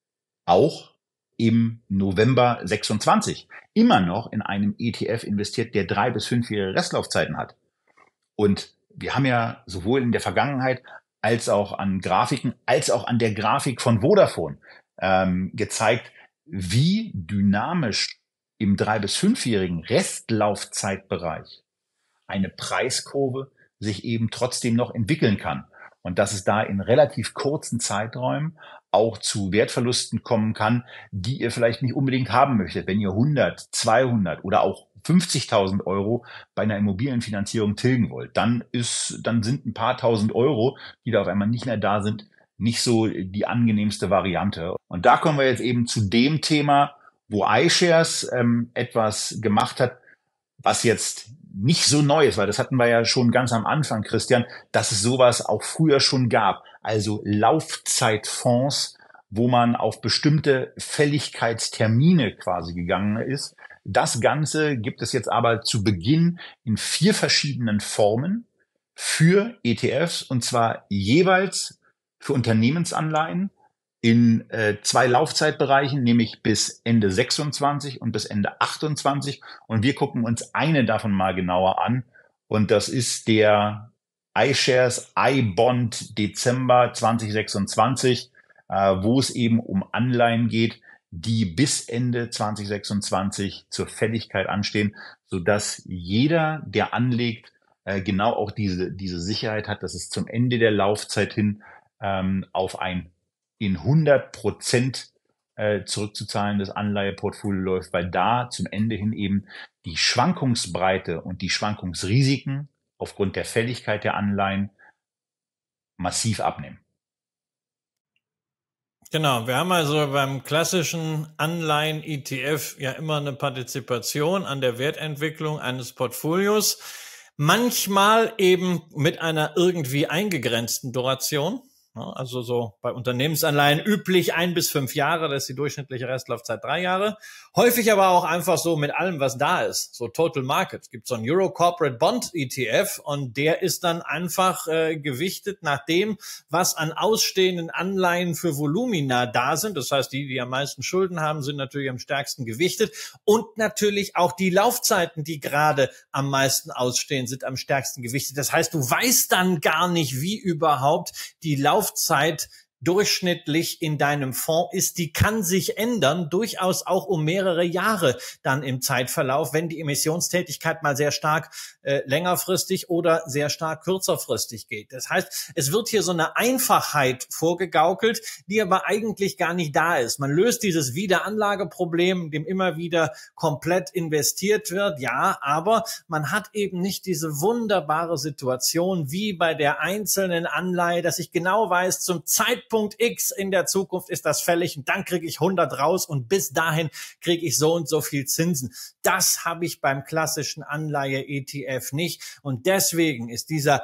auch im November sechsundzwanzig immer noch in einem E T F investiert, der drei- bis fünfjährige Restlaufzeiten hat. Und wir haben ja sowohl in der Vergangenheit als auch an Grafiken, als auch an der Grafik von Vodafone ähm, gezeigt, wie dynamisch im drei- bis fünfjährigen Restlaufzeitbereich eine Preiskurve sich eben trotzdem noch entwickeln kann. Und dass es da in relativ kurzen Zeiträumen auch zu Wertverlusten kommen kann, die ihr vielleicht nicht unbedingt haben möchtet, wenn ihr hundert, zweihundert oder auch fünfzigtausend Euro bei einer Immobilienfinanzierung tilgen wollt. Dann ist, dann sind ein paar tausend Euro, die da auf einmal nicht mehr da sind, nicht so die angenehmste Variante. Und da kommen wir jetzt eben zu dem Thema, wo iShares ähm, etwas gemacht hat, was jetzt nicht so neu ist, weil das hatten wir ja schon ganz am Anfang, Christian, dass es sowas auch früher schon gab. Also Laufzeitfonds, wo man auf bestimmte Fälligkeitstermine quasi gegangen ist. Das Ganze gibt es jetzt aber zu Beginn in vier verschiedenen Formen für E T Fs, und zwar jeweils für Unternehmensanleihen in äh, zwei Laufzeitbereichen, nämlich bis Ende sechsundzwanzig und bis Ende achtundzwanzig. Und wir gucken uns eine davon mal genauer an. Und das ist der iShares iBond Dezember zwanzig sechsundzwanzig, äh, wo es eben um Anleihen geht, die bis Ende zwanzig sechsundzwanzig zur Fälligkeit anstehen, sodass jeder, der anlegt, äh, genau auch diese, diese Sicherheit hat, dass es zum Ende der Laufzeit hin ähm, auf ein in hundert Prozent äh, zurückzuzahlendes Anleiheportfolio läuft, weil da zum Ende hin eben die Schwankungsbreite und die Schwankungsrisiken aufgrund der Fälligkeit der Anleihen massiv abnehmen.
Genau, wir haben also beim klassischen Anleihen-E T F ja immer eine Partizipation an der Wertentwicklung eines Portfolios, manchmal eben mit einer irgendwie eingegrenzten Duration. Also so bei Unternehmensanleihen üblich ein bis fünf Jahre, das ist die durchschnittliche Restlaufzeit drei Jahre. Häufig aber auch einfach so mit allem, was da ist. So Total Market. Es gibt so einen Euro Corporate Bond E T F und der ist dann einfach äh, gewichtet nach dem, was an ausstehenden Anleihen für Volumina da sind. Das heißt, die, die am meisten Schulden haben, sind natürlich am stärksten gewichtet. Und natürlich auch die Laufzeiten, die gerade am meisten ausstehen, sind am stärksten gewichtet. Das heißt, du weißt dann gar nicht, wie überhaupt die Laufzeit Laufzeit durchschnittlich in deinem Fonds ist, die kann sich ändern, durchaus auch um mehrere Jahre dann im Zeitverlauf, wenn die Emissionstätigkeit mal sehr stark äh, längerfristig oder sehr stark kürzerfristig geht. Das heißt, es wird hier so eine Einfachheit vorgegaukelt, die aber eigentlich gar nicht da ist. Man löst dieses Wiederanlageproblem, in dem immer wieder komplett investiert wird, ja, aber man hat eben nicht diese wunderbare Situation wie bei der einzelnen Anleihe, dass ich genau weiß, zum Zeitpunkt Punkt X in der Zukunft ist das fällig und dann kriege ich hundert raus und bis dahin kriege ich so und so viel Zinsen. Das habe ich beim klassischen Anleihe-E T F nicht und deswegen ist dieser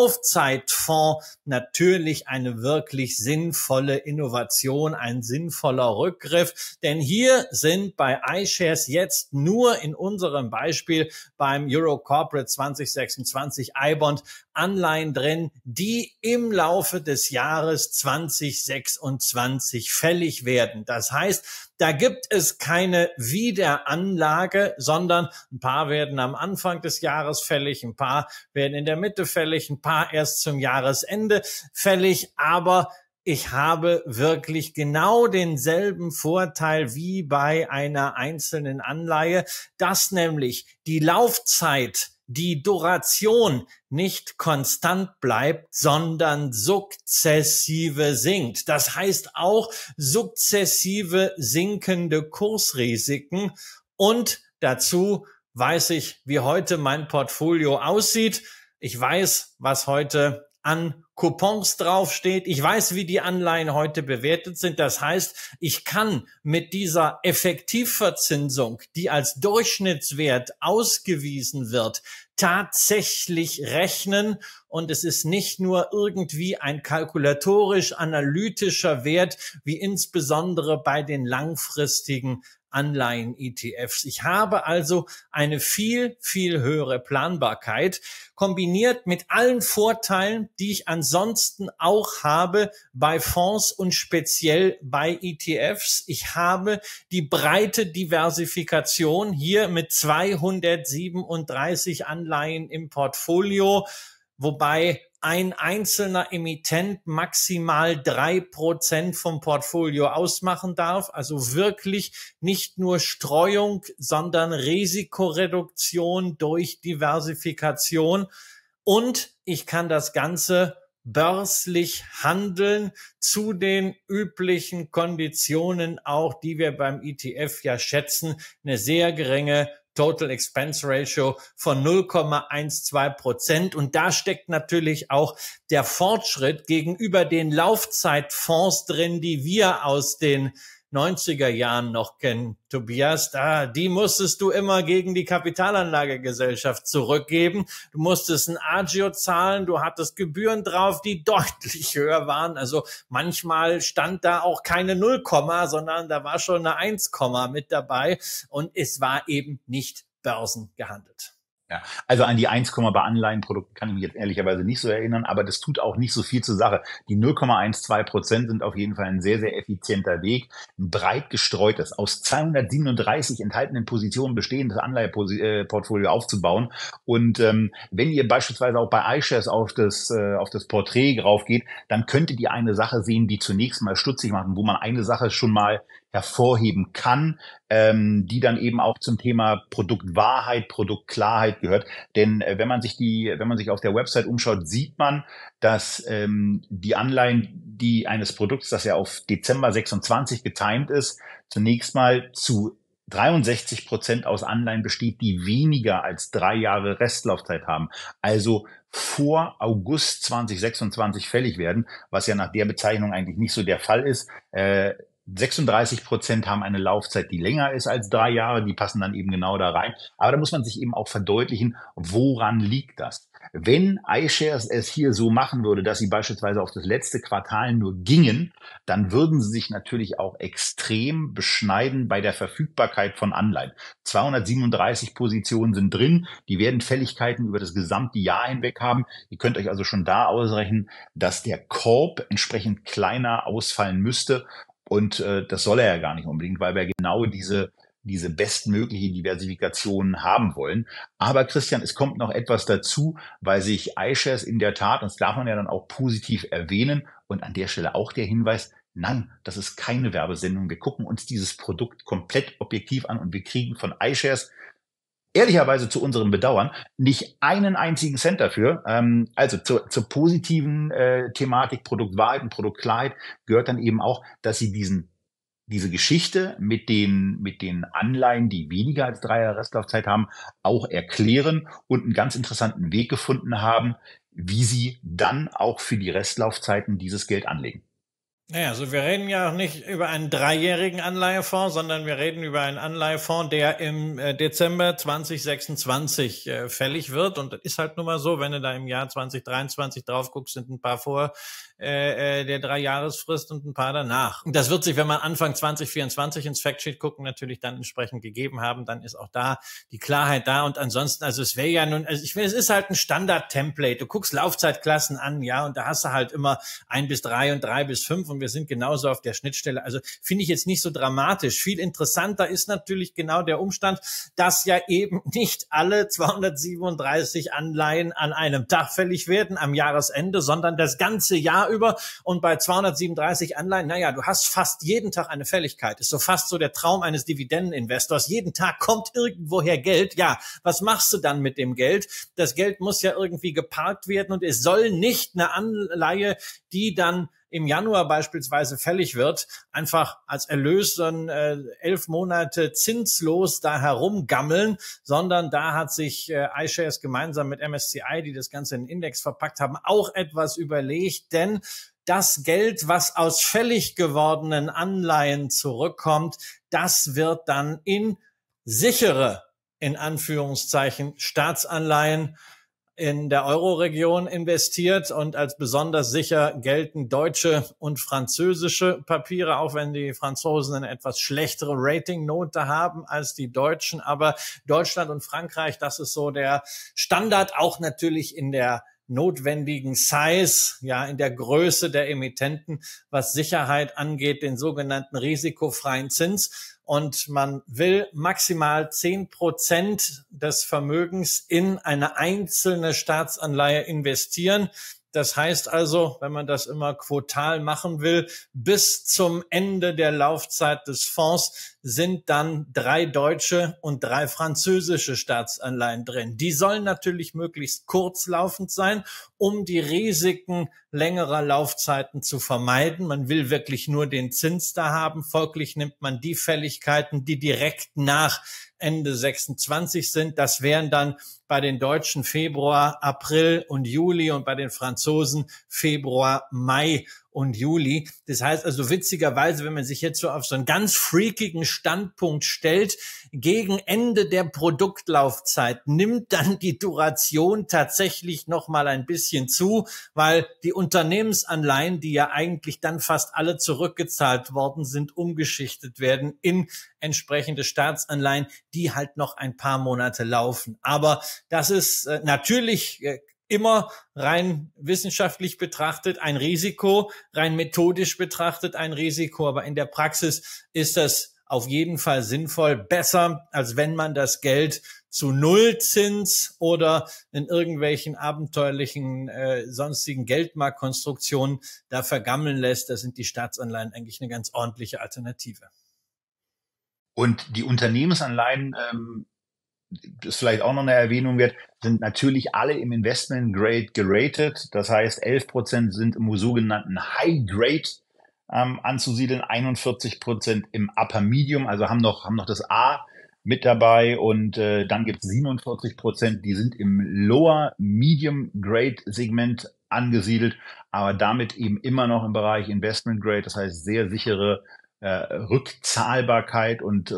Laufzeitfonds natürlich eine wirklich sinnvolle Innovation, ein sinnvoller Rückgriff, denn hier sind bei iShares jetzt nur in unserem Beispiel beim Euro Corporate zwanzig sechsundzwanzig iBond Anleihen drin, die im Laufe des Jahres zwanzig sechsundzwanzig fällig werden. Das heißt, da gibt es keine Wiederanlage, sondern ein paar werden am Anfang des Jahres fällig, ein paar werden in der Mitte fällig, ein paar erst zum Jahresende fällig, aber ich habe wirklich genau denselben Vorteil wie bei einer einzelnen Anleihe, dass nämlich die Laufzeit, die Duration nicht konstant bleibt, sondern sukzessive sinkt. Das heißt auch sukzessive sinkende Kursrisiken. Und dazu weiß ich, wie heute mein Portfolio aussieht. Ich weiß, was heute an Coupons draufsteht. Ich weiß, wie die Anleihen heute bewertet sind. Das heißt, ich kann mit dieser Effektivverzinsung, die als Durchschnittswert ausgewiesen wird, tatsächlich rechnen. Und es ist nicht nur irgendwie ein kalkulatorisch-analytischer Wert, wie insbesondere bei den langfristigen Anleihen-E T Fs. Ich habe also eine viel, viel höhere Planbarkeit, kombiniert mit allen Vorteilen, die ich ansonsten auch habe bei Fonds und speziell bei E T Fs. Ich habe die breite Diversifikation hier mit zweihundertsiebenunddreißig Anleihen im Portfolio, wobei ein einzelner Emittent maximal drei Prozent vom Portfolio ausmachen darf. Also wirklich nicht nur Streuung, sondern Risikoreduktion durch Diversifikation. Und ich kann das Ganze börslich handeln zu den üblichen Konditionen auch, die wir beim E T F ja schätzen. Eine sehr geringe Total Expense Ratio von null Komma zwölf Prozent. Und da steckt natürlich auch der Fortschritt gegenüber den Laufzeitfonds drin, die wir aus den neunziger Jahren noch kennen, Tobias. Da, die musstest du immer gegen die Kapitalanlagegesellschaft zurückgeben. Du musstest ein Agio zahlen, du hattest Gebühren drauf, die deutlich höher waren. Also manchmal stand da auch keine null, sondern da war schon eine eins mit dabei und es war eben nicht börsengehandelt.
Ja, also an die eins, bei Anleihenprodukten kann ich mich jetzt ehrlicherweise nicht so erinnern, aber das tut auch nicht so viel zur Sache. Die null Komma zwölf Prozent sind auf jeden Fall ein sehr, sehr effizienter Weg, ein breit gestreutes, aus zweihundertsiebenunddreißig enthaltenen Positionen bestehendes Anleiheportfolio aufzubauen. Und ähm, wenn ihr beispielsweise auch bei iShares auf das, äh, auf das Porträt drauf geht, dann könntet ihr eine Sache sehen, die zunächst mal stutzig macht, wo man eine Sache schon mal hervorheben kann, ähm, die dann eben auch zum Thema Produktwahrheit, Produktklarheit gehört. Denn äh, wenn man sich die, wenn man sich auf der Website umschaut, sieht man, dass ähm, die Anleihen, die eines Produkts, das ja auf Dezember sechsundzwanzig getimed ist, zunächst mal zu dreiundsechzig Prozent aus Anleihen besteht, die weniger als drei Jahre Restlaufzeit haben. Also vor August zwanzig sechsundzwanzig fällig werden, was ja nach der Bezeichnung eigentlich nicht so der Fall ist. Äh, sechsunddreißig Prozent haben eine Laufzeit, die länger ist als drei Jahre. Die passen dann eben genau da rein. Aber da muss man sich eben auch verdeutlichen, woran liegt das? Wenn iShares es hier so machen würde, dass sie beispielsweise auf das letzte Quartal nur gingen, dann würden sie sich natürlich auch extrem beschneiden bei der Verfügbarkeit von Anleihen. zweihundertsiebenunddreißig Positionen sind drin, die werden Fälligkeiten über das gesamte Jahr hinweg haben. Ihr könnt euch also schon da ausrechnen, dass der Korb entsprechend kleiner ausfallen müsste. Und äh, das soll er ja gar nicht unbedingt, weil wir genau diese diese bestmögliche Diversifikation haben wollen. Aber Christian, es kommt noch etwas dazu, weil sich iShares in der Tat, und das darf man ja dann auch positiv erwähnen, und an der Stelle auch der Hinweis, nein, das ist keine Werbesendung. Wir gucken uns dieses Produkt komplett objektiv an und wir kriegen von iShares ehrlicherweise zu unserem Bedauern nicht einen einzigen Cent dafür. Ähm, also zur, zur positiven äh, Thematik Produktwahrheit und Produktklarheit gehört dann eben auch, dass sie diesen diese Geschichte mit den, mit den Anleihen, die weniger als drei Jahre Restlaufzeit haben, auch erklären und einen ganz interessanten Weg gefunden haben, wie sie dann auch für die Restlaufzeiten dieses Geld anlegen.
Naja, also wir reden ja auch nicht über einen dreijährigen Anleihefonds, sondern wir reden über einen Anleihefonds, der im äh, Dezember zwanzig sechsundzwanzig äh, fällig wird. Und das ist halt nun mal so, wenn du da im Jahr zwanzig dreiundzwanzig drauf guckst, sind ein paar vor äh, der Dreijahresfrist und ein paar danach. Und das wird sich, wenn man Anfang zwanzig vierundzwanzig ins Factsheet gucken, natürlich dann entsprechend gegeben haben. Dann ist auch da die Klarheit da. Und ansonsten, also es wäre ja nun, also ich finde, es ist halt ein Standard-Template. Du guckst Laufzeitklassen an, ja, und da hast du halt immer ein bis drei und drei bis fünf und wir sind genauso auf der Schnittstelle. Also finde ich jetzt nicht so dramatisch. Viel interessanter ist natürlich genau der Umstand, dass ja eben nicht alle zweihundertsiebenunddreißig Anleihen an einem Tag fällig werden am Jahresende, sondern das ganze Jahr über. Und bei zweihundertsiebenunddreißig Anleihen, naja, du hast fast jeden Tag eine Fälligkeit. Ist so fast so der Traum eines Dividendeninvestors. Jeden Tag kommt irgendwoher Geld. Ja, was machst du dann mit dem Geld? Das Geld muss ja irgendwie geparkt werden und es soll nicht eine Anleihe, die dann im Januar beispielsweise fällig wird, einfach als Erlös dann äh, elf Monate zinslos da herumgammeln, sondern da hat sich äh, iShares gemeinsam mit M S C I, die das Ganze in den Index verpackt haben, auch etwas überlegt, denn das Geld, was aus fällig gewordenen Anleihen zurückkommt, das wird dann in sichere, in Anführungszeichen, Staatsanleihen in der Euro-Region investiert und als besonders sicher gelten deutsche und französische Papiere, auch wenn die Franzosen eine etwas schlechtere Ratingnote haben als die Deutschen. Aber Deutschland und Frankreich, das ist so der Standard, auch natürlich in der notwendigen Size, ja, in der Größe der Emittenten, was Sicherheit angeht, den sogenannten risikofreien Zins. Und man will maximal zehn Prozent des Vermögens in eine einzelne Staatsanleihe investieren. Das heißt also, wenn man das immer quotal machen will, bis zum Ende der Laufzeit des Fonds sind dann drei deutsche und drei französische Staatsanleihen drin. Die sollen natürlich möglichst kurzlaufend sein, um die Risiken längerer Laufzeiten zu vermeiden. Man will wirklich nur den Zins da haben. Folglich nimmt man die Fälligkeiten, die direkt nach Ende sechsundzwanzig sind. Das wären dann bei den Deutschen Februar, April und Juli und bei den Franzosen Februar, Mai und Juli. Das heißt also witzigerweise, wenn man sich jetzt so auf so einen ganz freakigen Standpunkt stellt, gegen Ende der Produktlaufzeit nimmt dann die Duration tatsächlich noch mal ein bisschen zu, weil die Unternehmensanleihen, die ja eigentlich dann fast alle zurückgezahlt worden sind, umgeschichtet werden in entsprechende Staatsanleihen, die halt noch ein paar Monate laufen. Aber das ist äh, natürlich äh, immer rein wissenschaftlich betrachtet ein Risiko, rein methodisch betrachtet ein Risiko, aber in der Praxis ist das auf jeden Fall sinnvoll, besser, als wenn man das Geld zu Nullzins oder in irgendwelchen abenteuerlichen äh, sonstigen Geldmarktkonstruktionen da vergammeln lässt. Da sind die Staatsanleihen eigentlich eine ganz ordentliche Alternative.
Und die Unternehmensanleihen, ähm, das vielleicht auch noch eine Erwähnung wert, sind natürlich alle im Investment Grade geratet. Das heißt, elf Prozent sind im sogenannten High Grade ähm, anzusiedeln, einundvierzig Prozent im Upper Medium, also haben noch, haben noch das A mit dabei und äh, dann gibt es siebenundvierzig Prozent, die sind im Lower Medium Grade Segment angesiedelt, aber damit eben immer noch im Bereich Investment Grade, das heißt sehr sichere äh, Rückzahlbarkeit und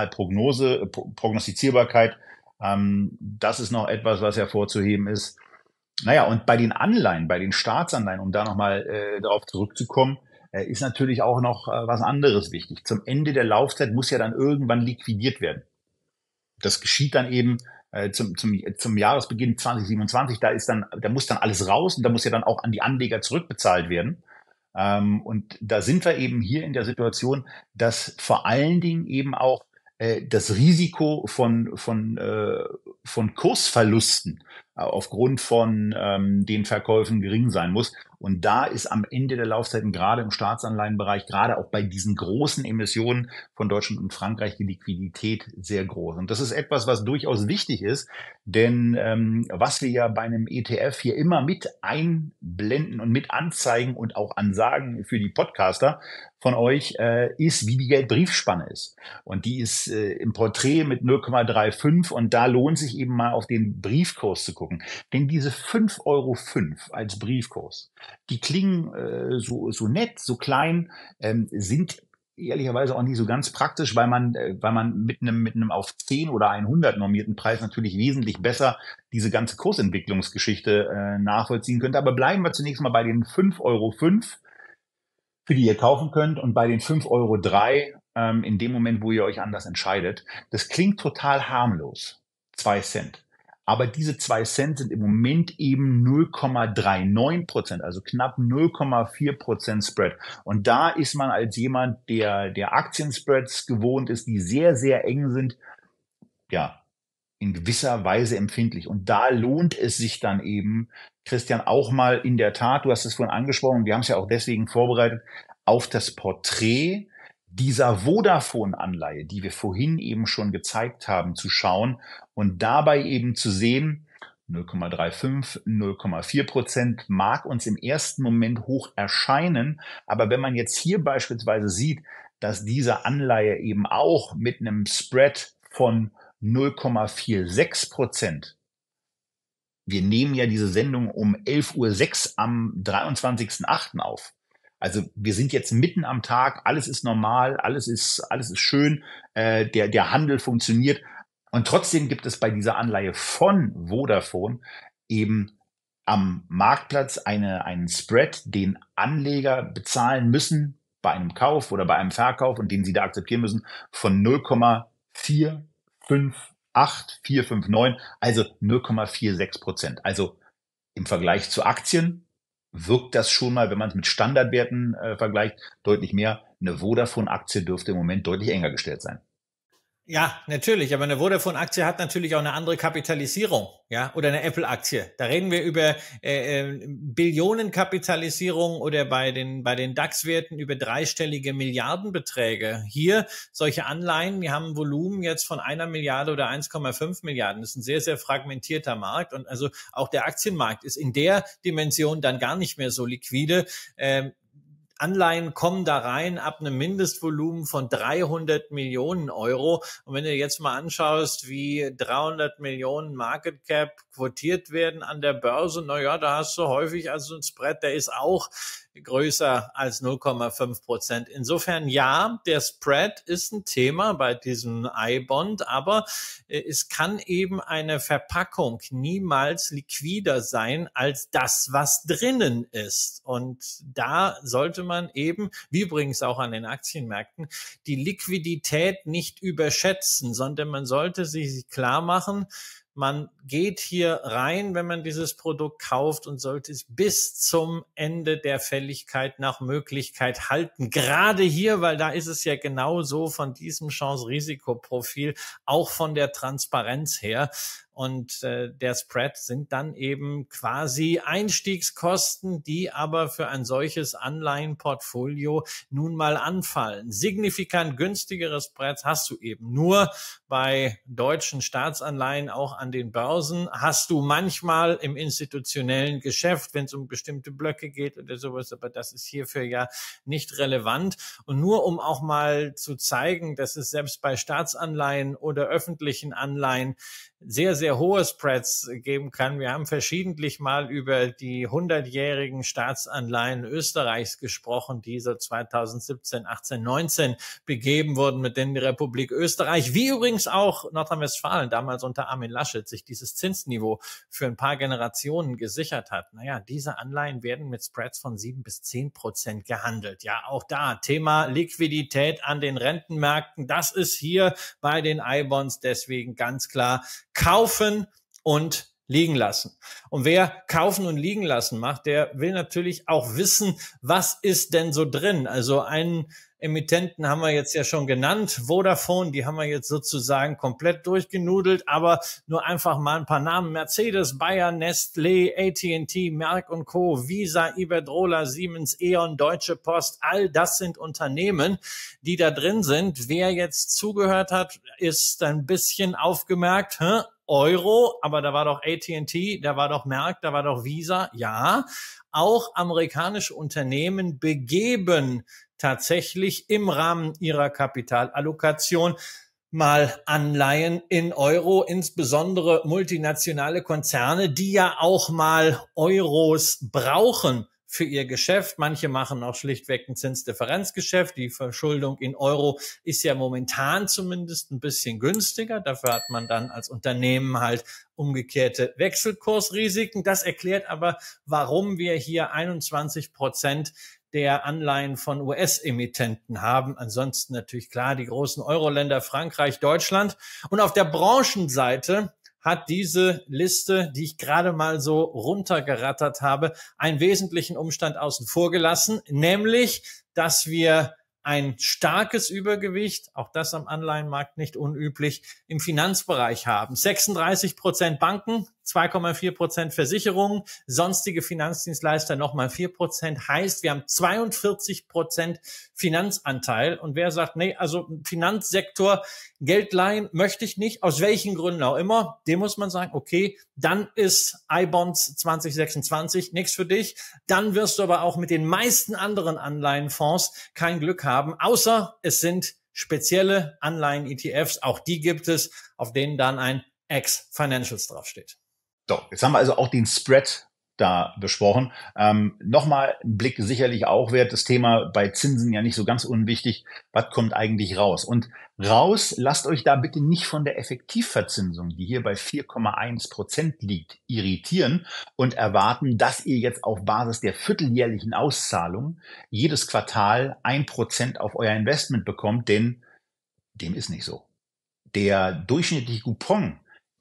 Rückzahlprognose, Pro- Prognostizierbarkeit. Ähm, das ist noch etwas, was hervorzuheben ist. Naja, und bei den Anleihen, bei den Staatsanleihen, um da nochmal äh, darauf zurückzukommen, äh, ist natürlich auch noch äh, was anderes wichtig. Zum Ende der Laufzeit muss ja dann irgendwann liquidiert werden. Das geschieht dann eben äh, zum, zum, zum Jahresbeginn zwanzig siebenundzwanzig. Da ist dann, da muss dann alles raus und da muss ja dann auch an die Anleger zurückbezahlt werden. Ähm, und da sind wir eben hier in der Situation, dass vor allen Dingen eben auch äh, das Risiko von, von, äh, von Kursverlusten äh, aufgrund von ähm, den Verkäufen gering sein muss. Und da ist am Ende der Laufzeiten, gerade im Staatsanleihenbereich, gerade auch bei diesen großen Emissionen von Deutschland und Frankreich, die Liquidität sehr groß. Und das ist etwas, was durchaus wichtig ist, denn ähm, was wir ja bei einem E T F hier immer mit einblenden und mit anzeigen und auch ansagen für die Podcaster von euch, äh, ist, wie die Geldbriefspanne ist. Und die ist äh, im Porträt mit null Komma fünfunddreißig und da lohnt sich eben mal auf den Briefkurs zu gucken. Denn diese fünf Euro fünf als Briefkurs, die klingen äh, so, so nett, so klein, ähm, sind ehrlicherweise auch nicht so ganz praktisch, weil man, äh, weil man mit einem, mit einem auf zehn oder hundert normierten Preis natürlich wesentlich besser diese ganze Kursentwicklungsgeschichte äh, nachvollziehen könnte. Aber bleiben wir zunächst mal bei den fünf Euro fünf, für die ihr kaufen könnt, und bei den fünf Euro drei ähm, in dem Moment, wo ihr euch anders entscheidet. Das klingt total harmlos. Zwei Cent. Aber diese zwei Cent sind im Moment eben null Komma neununddreißig Prozent, also knapp null Komma vier Prozent Spread. Und da ist man als jemand, der, der Aktienspreads gewohnt ist, die sehr, sehr eng sind, ja, in gewisser Weise empfindlich. Und da lohnt es sich dann eben, Christian, auch mal in der Tat, du hast es vorhin angesprochen, wir haben es ja auch deswegen vorbereitet, auf das Porträt dieser Vodafone-Anleihe, die wir vorhin eben schon gezeigt haben, zu schauen und dabei eben zu sehen, null Komma fünfunddreißig, null Komma vier Prozent mag uns im ersten Moment hoch erscheinen, aber wenn man jetzt hier beispielsweise sieht, dass diese Anleihe eben auch mit einem Spread von null Komma sechsundvierzig Prozent. Wir nehmen ja diese Sendung um elf Uhr sechs am dreiundzwanzigsten achten auf. Also wir sind jetzt mitten am Tag, alles ist normal, alles ist, alles ist schön, äh, der, der Handel funktioniert. Und trotzdem gibt es bei dieser Anleihe von Vodafone eben am Marktplatz eine, einen Spread, den Anleger bezahlen müssen bei einem Kauf oder bei einem Verkauf und den sie da akzeptieren müssen, von null Komma vier fünf acht vier fünf neun, also null Komma sechsundvierzig Prozent. Also im Vergleich zu Aktien wirkt das schon mal, wenn man es mit Standardwerten äh, vergleicht, deutlich mehr. Eine Vodafone-Aktie dürfte im Moment deutlich enger gestellt sein.
Ja, natürlich, aber eine Vodafone-Aktie hat natürlich auch eine andere Kapitalisierung, ja, oder eine Apple-Aktie. Da reden wir über äh, Billionenkapitalisierung oder bei den bei den DAX-Werten über dreistellige Milliardenbeträge. Hier solche Anleihen, die haben ein Volumen jetzt von einer Milliarde oder eins Komma fünf Milliarden. Das ist ein sehr, sehr fragmentierter Markt und also auch der Aktienmarkt ist in der Dimension dann gar nicht mehr so liquide. Ähm, Anleihen kommen da rein ab einem Mindestvolumen von dreihundert Millionen Euro. Und wenn du jetzt mal anschaust, wie dreihundert Millionen Market Cap quotiert werden an der Börse, na ja, da hast du häufig also ein Spread, der ist auch größer als null Komma fünf Prozent. Insofern ja, der Spread ist ein Thema bei diesem I-Bond, aber es kann eben eine Verpackung niemals liquider sein als das, was drinnen ist. Und da sollte man eben, wie übrigens auch an den Aktienmärkten, die Liquidität nicht überschätzen, sondern man sollte sich klar machen, man geht hier rein, wenn man dieses Produkt kauft und sollte es bis zum Ende der Fälligkeit nach Möglichkeit halten. Gerade hier, weil da ist es ja genau so von diesem Chance-Risikoprofil, auch von der Transparenz her. Und äh, der Spread sind dann eben quasi Einstiegskosten, die aber für ein solches Anleihenportfolio nun mal anfallen. Signifikant günstigere Spreads hast du eben nur bei deutschen Staatsanleihen, auch an den Börsen. Hast du manchmal im institutionellen Geschäft, wenn es um bestimmte Blöcke geht oder sowas, aber das ist hierfür ja nicht relevant. Und nur um auch mal zu zeigen, dass es selbst bei Staatsanleihen oder öffentlichen Anleihen sehr, sehr hohe Spreads geben kann. Wir haben verschiedentlich mal über die hundertjährigen Staatsanleihen Österreichs gesprochen, die so zweitausendsiebzehn, achtzehn, neunzehn begeben wurden, mit denen die Republik Österreich, wie übrigens auch Nordrhein-Westfalen damals unter Armin Laschet, sich dieses Zinsniveau für ein paar Generationen gesichert hat. Naja, diese Anleihen werden mit Spreads von sieben bis zehn Prozent gehandelt. Ja, auch da Thema Liquidität an den Rentenmärkten. Das ist hier bei den I-Bonds deswegen ganz klar kaufen und liegen lassen. Und wer kaufen und liegen lassen macht, der will natürlich auch wissen, was ist denn so drin. Also einen Emittenten haben wir jetzt ja schon genannt, Vodafone, die haben wir jetzt sozusagen komplett durchgenudelt, aber nur einfach mal ein paar Namen: Mercedes, Bayer, Nestlé, A T and T, Merck und Co., Visa, Iberdrola, Siemens, E.ON, Deutsche Post, all das sind Unternehmen, die da drin sind. Wer jetzt zugehört hat, ist ein bisschen aufgemerkt, hä? Euro, aber da war doch A T and T, da war doch Merck, da war doch Visa. Ja, auch amerikanische Unternehmen begeben tatsächlich im Rahmen ihrer Kapitalallokation mal Anleihen in Euro, insbesondere multinationale Konzerne, die ja auch mal Euros brauchen für ihr Geschäft. Manche machen auch schlichtweg ein Zinsdifferenzgeschäft. Die Verschuldung in Euro ist ja momentan zumindest ein bisschen günstiger. Dafür hat man dann als Unternehmen halt umgekehrte Wechselkursrisiken. Das erklärt aber, warum wir hier einundzwanzig Prozent der Anleihen von U S-Emittenten haben. Ansonsten natürlich klar die großen Euro-Länder Frankreich, Deutschland. Und auf der Branchenseite hat diese Liste, die ich gerade mal so runtergerattert habe, einen wesentlichen Umstand außen vor gelassen, nämlich, dass wir ein starkes Übergewicht, auch das am Anleihenmarkt nicht unüblich, im Finanzbereich haben. sechsunddreißig Prozent Banken, zwei Komma vier Prozent Versicherungen, sonstige Finanzdienstleister nochmal vier Prozent. Heißt, wir haben zweiundvierzig Prozent Finanzanteil. Und wer sagt, nee, also Finanzsektor, Geld leihen möchte ich nicht, aus welchen Gründen auch immer, dem muss man sagen, okay, dann ist I-Bonds zwanzig sechsundzwanzig nichts für dich. Dann wirst du aber auch mit den meisten anderen Anleihenfonds kein Glück haben, außer es sind spezielle Anleihen-E T Fs, auch die gibt es, auf denen dann ein Ex-Financials draufsteht.
So, jetzt haben wir also auch den Spread da besprochen. Ähm, Nochmal ein Blick sicherlich auch wert, das Thema bei Zinsen ja nicht so ganz unwichtig. Was kommt eigentlich raus? Und raus, lasst euch da bitte nicht von der Effektivverzinsung, die hier bei vier Komma eins Prozent liegt, irritieren und erwarten, dass ihr jetzt auf Basis der vierteljährlichen Auszahlung jedes Quartal ein Prozent auf euer Investment bekommt, denn dem ist nicht so. Der durchschnittliche Coupon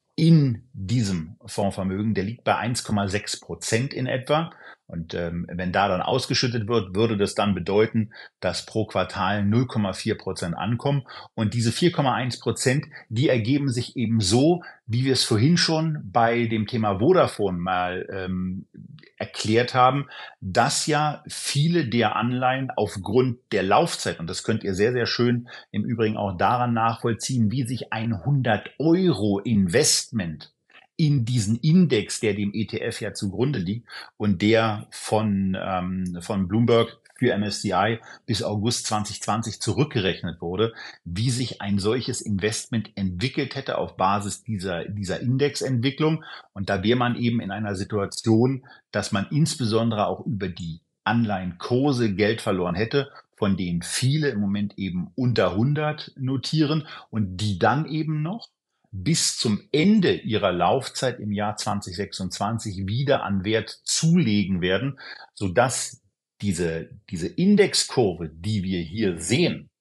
in diesem Fondsvermögen, der liegt bei eins Komma sechs Prozent in etwa. Und ähm, wenn da dann ausgeschüttet wird, würde das dann bedeuten, dass pro Quartal null Komma vier Prozent ankommen. Und diese vier Komma eins Prozent, die ergeben sich eben so, wie wir es vorhin schon bei dem Thema Vodafone mal ähm, erklärt haben, dass ja viele der Anleihen aufgrund der Laufzeit, und das könnt ihr sehr, sehr schön im Übrigen auch daran nachvollziehen, wie sich ein hundert Euro Investment in diesen Index, der dem E T F ja zugrunde liegt und der von, ähm, von Bloomberg für M S C I bis August zwanzig zwanzig zurückgerechnet wurde, wie sich ein solches Investment entwickelt hätte auf Basis dieser, dieser Indexentwicklung. Und da wäre man eben in einer Situation, dass man insbesondere auch über die Anleihenkurse Geld verloren hätte, von denen viele im Moment eben unter hundert notieren und die dann eben noch bis zum Ende ihrer Laufzeit im Jahr zwanzig sechsundzwanzig wieder an Wert zulegen werden, sodass diese, diese Indexkurve, die wir hier sehen,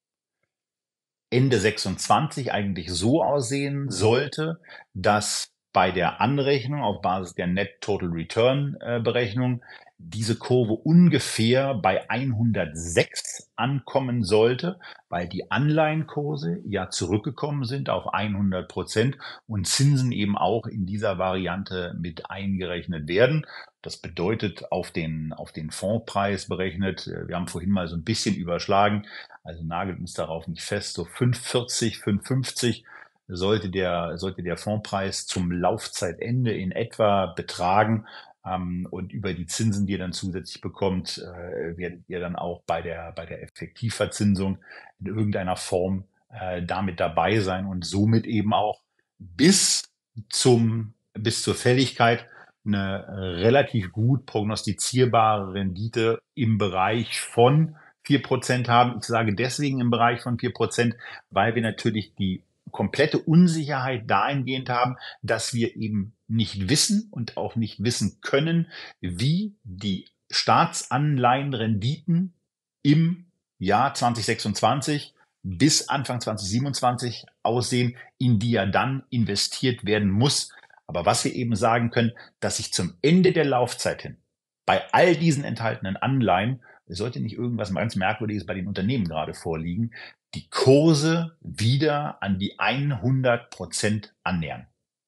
Ende sechsundzwanzig eigentlich so aussehen sollte, dass bei der Anrechnung auf Basis der Net Total Return äh, Berechnung diese Kurve ungefähr bei hundertsechs ankommen sollte, weil die Anleihenkurse ja zurückgekommen sind auf hundert Prozent und Zinsen eben auch in dieser Variante mit eingerechnet werden. Das bedeutet auf den, auf den Fondspreis berechnet, wir haben vorhin mal so ein bisschen überschlagen, also nagelt uns darauf nicht fest, so fünf vierzig, fünf fünfzig sollte der, sollte der Fondspreis zum Laufzeitende in etwa betragen. Ähm, und über die Zinsen, die ihr dann zusätzlich bekommt, äh, werdet ihr dann auch bei der, bei der Effektivverzinsung in irgendeiner Form äh, damit dabei sein und somit eben auch bis zum, bis zur Fälligkeit eine relativ gut prognostizierbare Rendite im Bereich von vier Prozent haben. Ich sage deswegen im Bereich von vier Prozent, weil wir natürlich die komplette Unsicherheit dahingehend haben, dass wir eben nicht wissen und auch nicht wissen können, wie die Staatsanleihenrenditen im Jahr zwanzig sechsundzwanzig bis Anfang zwanzig siebenundzwanzig aussehen, in die ja dann investiert werden muss. Aber was wir eben sagen können, dass sich zum Ende der Laufzeit hin bei all diesen enthaltenen Anleihen, es sollte nicht irgendwas ganz Merkwürdiges bei den Unternehmen gerade vorliegen, die Kurse wieder an die hundert Prozent annähern.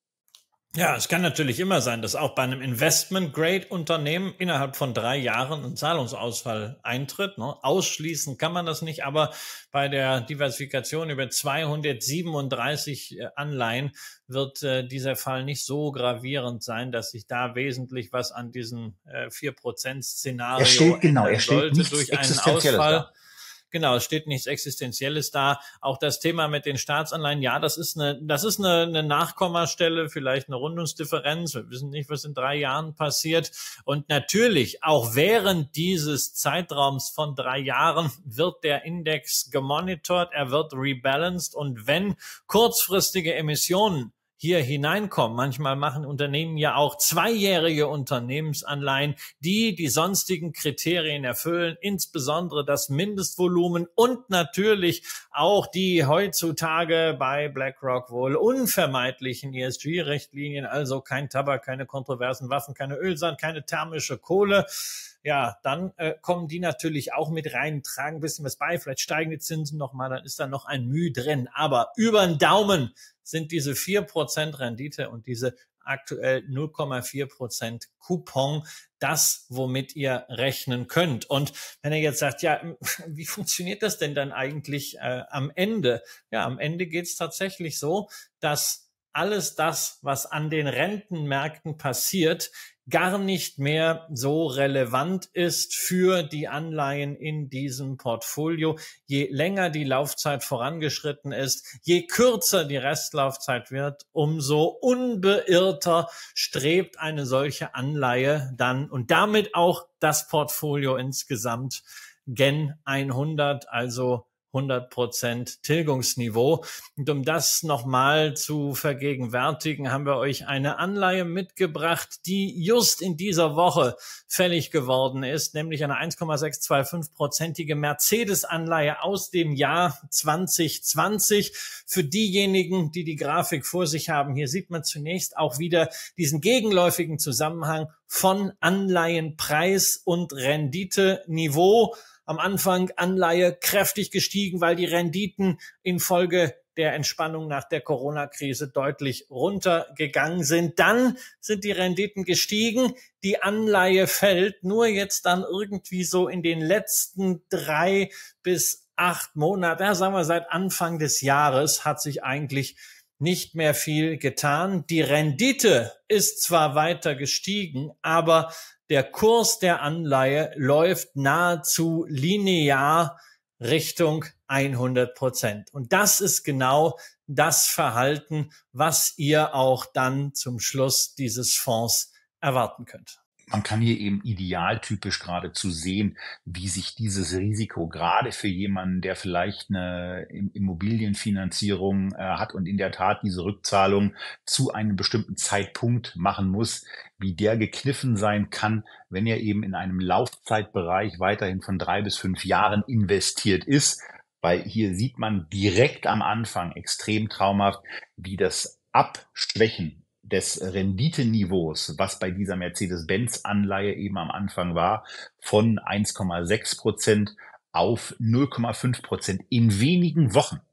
Ja, es kann natürlich immer sein, dass auch bei einem Investment-Grade-Unternehmen innerhalb von drei Jahren ein Zahlungsausfall eintritt. Ne? Ausschließen kann man das nicht, aber bei der Diversifikation über zweihundertsiebenunddreißig Anleihen wird äh, dieser Fall nicht so gravierend sein, dass sich da wesentlich was an diesem äh, vier Prozent Szenario
er steht, genau, er
stellt
sollte
durch einen Ausfall. Da. Genau, es steht nichts Existenzielles da. Auch das Thema mit den Staatsanleihen, ja, das ist eine, das ist eine, eine Nachkommastelle, vielleicht eine Rundungsdifferenz. Wir wissen nicht, was in drei Jahren passiert. Und natürlich, auch während dieses Zeitraums von drei Jahren wird der Index gemonitort, er wird rebalanced. Und wenn kurzfristige Emissionen hier hineinkommen. Manchmal machen Unternehmen ja auch zweijährige Unternehmensanleihen, die die sonstigen Kriterien erfüllen, insbesondere das Mindestvolumen und natürlich auch die heutzutage bei BlackRock wohl unvermeidlichen E S G-Richtlinien, also kein Tabak, keine kontroversen Waffen, keine Ölsand, keine thermische Kohle. Ja, dann äh, kommen die natürlich auch mit rein, tragen ein bisschen was bei, vielleicht steigen die Zinsen nochmal, dann ist da noch ein Mühe drin. Aber über den Daumen sind diese vier Prozent Rendite und diese aktuell null Komma vier Prozent Coupon das, womit ihr rechnen könnt. Und wenn ihr jetzt sagt, ja, wie funktioniert das denn dann eigentlich äh, am Ende? Ja, am Ende geht es tatsächlich so, dass alles das, was an den Rentenmärkten passiert, gar nicht mehr so relevant ist für die Anleihen in diesem Portfolio. Je länger die Laufzeit vorangeschritten ist, je kürzer die Restlaufzeit wird, umso unbeirrter strebt eine solche Anleihe dann und damit auch das Portfolio insgesamt gen hundert, also hundert Prozent Tilgungsniveau. Und um das nochmal zu vergegenwärtigen, haben wir euch eine Anleihe mitgebracht, die just in dieser Woche fällig geworden ist, nämlich eine eins Komma sechshundertfünfundzwanzig-prozentige Mercedes-Anleihe aus dem Jahr zwanzig zwanzig. Für diejenigen, die die Grafik vor sich haben, hier sieht man zunächst auch wieder diesen gegenläufigen Zusammenhang von Anleihenpreis und Renditeniveau. Am Anfang Anleihe kräftig gestiegen, weil die Renditen infolge der Entspannung nach der Corona-Krise deutlich runtergegangen sind. Dann sind die Renditen gestiegen, die Anleihe fällt, nur jetzt dann irgendwie so in den letzten drei bis acht Monaten, ja, sagen wir seit Anfang des Jahres, hat sich eigentlich nicht mehr viel getan. Die Rendite ist zwar weiter gestiegen, aber der Kurs der Anleihe läuft nahezu linear Richtung hundert Prozent. Und das ist genau das Verhalten, was ihr auch dann zum Schluss dieses Fonds erwarten könnt.
Man kann hier eben idealtypisch geradezu sehen, wie sich dieses Risiko gerade für jemanden, der vielleicht eine Immobilienfinanzierung äh, hat und in der Tat diese Rückzahlung zu einem bestimmten Zeitpunkt machen muss, wie der gekniffen sein kann, wenn er eben in einem Laufzeitbereich weiterhin von drei bis fünf Jahren investiert ist. Weil hier sieht man direkt am Anfang extrem traumhaft, wie das Abschwächen des Renditeniveaus, was bei dieser Mercedes-Benz-Anleihe eben am Anfang war, von eins Komma sechs Prozent auf null Komma fünf Prozent in wenigen Wochen.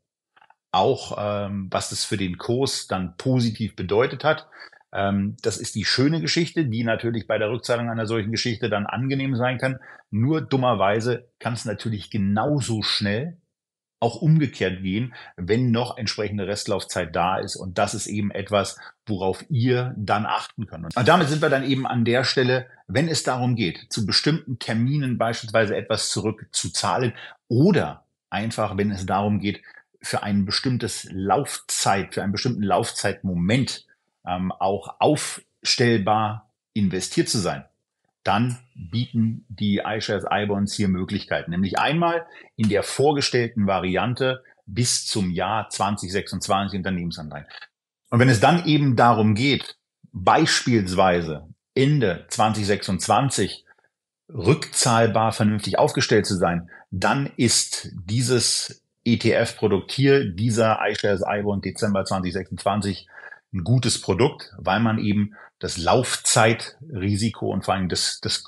Auch ähm, was es für den Kurs dann positiv bedeutet hat. Ähm, das ist die schöne Geschichte, die natürlich bei der Rückzahlung einer solchen Geschichte dann angenehm sein kann. Nur dummerweise kann es natürlich genauso schnell auch umgekehrt gehen, wenn noch entsprechende Restlaufzeit da ist. Und das ist eben etwas, worauf ihr dann achten könnt. Und damit sind wir dann eben an der Stelle, wenn es darum geht, zu bestimmten Terminen beispielsweise etwas zurückzuzahlen oder einfach, wenn es darum geht, für ein bestimmtes Laufzeit, für einen bestimmten Laufzeitmoment ähm, auch aufstellbar investiert zu sein, dann bieten die iShares iBonds hier Möglichkeiten. Nämlich einmal in der vorgestellten Variante bis zum Jahr zwanzig sechsundzwanzig Unternehmensanleihen. Und wenn es dann eben darum geht, beispielsweise Ende zwanzig sechsundzwanzig rückzahlbar vernünftig aufgestellt zu sein, dann ist dieses E T F-Produkt hier, dieser iShares iBond Dezember zwanzig sechsundzwanzig, ein gutes Produkt, weil man eben das Laufzeitrisiko und vor allem das, das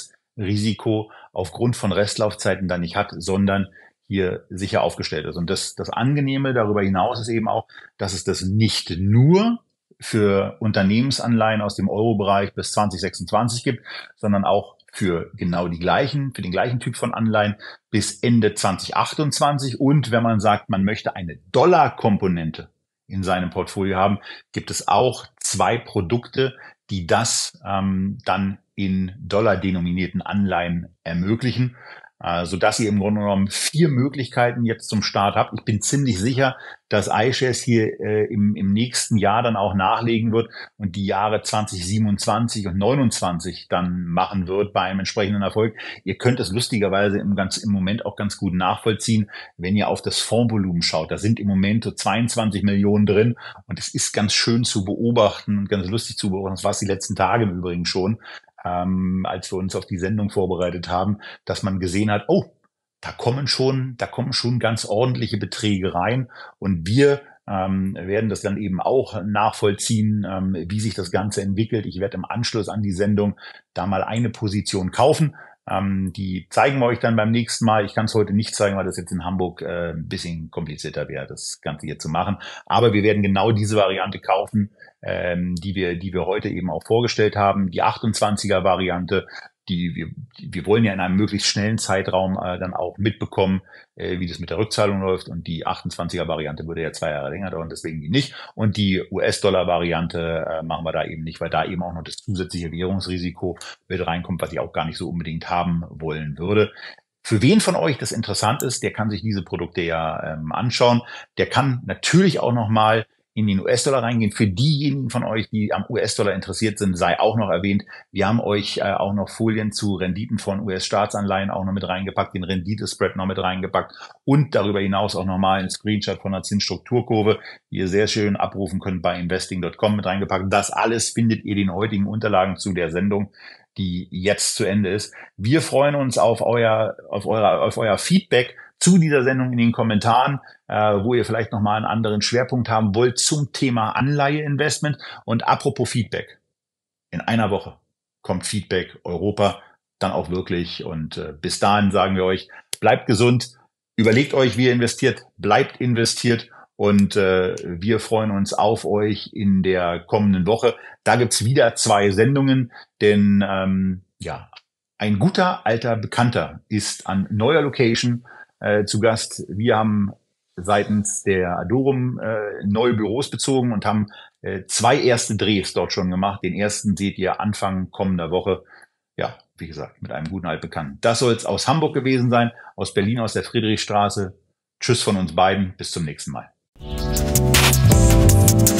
Kursrisiko aufgrund von Restlaufzeiten dann nicht hat, sondern hier sicher aufgestellt ist. Und das, das Angenehme darüber hinaus ist eben auch, dass es das nicht nur für Unternehmensanleihen aus dem Euro-Bereich bis zwanzig sechsundzwanzig gibt, sondern auch für genau die gleichen, für den gleichen Typ von Anleihen bis Ende zwanzig achtundzwanzig. Und wenn man sagt, man möchte eine Dollar-Komponente in seinem Portfolio haben, gibt es auch zwei Produkte, die das ähm, dann in dollar-denominierten Anleihen ermöglichen, äh, sodass ihr im Grunde genommen vier Möglichkeiten jetzt zum Start habt. Ich bin ziemlich sicher, dass iShares hier äh, im, im nächsten Jahr dann auch nachlegen wird und die Jahre zwanzig siebenundzwanzig und neunundzwanzig dann machen wird bei einem entsprechenden Erfolg. Ihr könnt es lustigerweise im, ganz, im Moment auch ganz gut nachvollziehen, wenn ihr auf das Fondsvolumen schaut. Da sind im Moment so zweiundzwanzig Millionen drin und es ist ganz schön zu beobachten und ganz lustig zu beobachten. Das war es die letzten Tage im Übrigen schon, ähm, als wir uns auf die Sendung vorbereitet haben, dass man gesehen hat, oh, Da kommen schon, da kommen schon ganz ordentliche Beträge rein und wir ähm, werden das dann eben auch nachvollziehen, ähm, wie sich das Ganze entwickelt. Ich werde im Anschluss an die Sendung da mal eine Position kaufen. Ähm, die zeigen wir euch dann beim nächsten Mal. Ich kann es heute nicht zeigen, weil das jetzt in Hamburg äh, ein bisschen komplizierter wäre, das Ganze hier zu machen. Aber wir werden genau diese Variante kaufen, ähm, die wir, die wir heute eben auch vorgestellt haben. Die achtundzwanziger Variante. Die, wir, wir wollen ja in einem möglichst schnellen Zeitraum äh, dann auch mitbekommen, äh, wie das mit der Rückzahlung läuft. Und die achtundzwanziger Variante würde ja zwei Jahre länger dauern, deswegen die nicht. Und die U S-Dollar-Variante äh, machen wir da eben nicht, weil da eben auch noch das zusätzliche Währungsrisiko mit reinkommt, was ich auch gar nicht so unbedingt haben wollen würde. Für wen von euch das interessant ist, der kann sich diese Produkte ja ähm, anschauen. Der kann natürlich auch noch mal in den U S-Dollar reingehen. Für diejenigen von euch, die am U S-Dollar interessiert sind, sei auch noch erwähnt, wir haben euch äh, auch noch Folien zu Renditen von U S-Staatsanleihen auch noch mit reingepackt, den Renditespread noch mit reingepackt und darüber hinaus auch nochmal einen Screenshot von der Zinsstrukturkurve, die ihr sehr schön abrufen könnt bei investing Punkt com mit reingepackt. Das alles findet ihr in den heutigen Unterlagen zu der Sendung, die jetzt zu Ende ist. Wir freuen uns auf euer, auf euer, auf euer Feedback zu dieser Sendung in den Kommentaren, äh, wo ihr vielleicht nochmal einen anderen Schwerpunkt haben wollt zum Thema Anleiheinvestment. Und apropos Feedback, in einer Woche kommt Feedback Europa dann auch wirklich. Und äh, bis dahin sagen wir euch, bleibt gesund, überlegt euch, wie ihr investiert, bleibt investiert. Und äh, wir freuen uns auf euch in der kommenden Woche. Da gibt's wieder zwei Sendungen, denn ähm, ja, ein guter alter Bekannter ist an neuer Location Äh, zu Gast. Wir haben seitens der Adorum äh, neue Büros bezogen und haben äh, zwei erste Drehs dort schon gemacht. Den ersten seht ihr Anfang kommender Woche. Ja, wie gesagt, mit einem guten Altbekannten. Das soll es aus Hamburg gewesen sein, aus Berlin, aus der Friedrichstraße. Tschüss von uns beiden, bis zum nächsten Mal.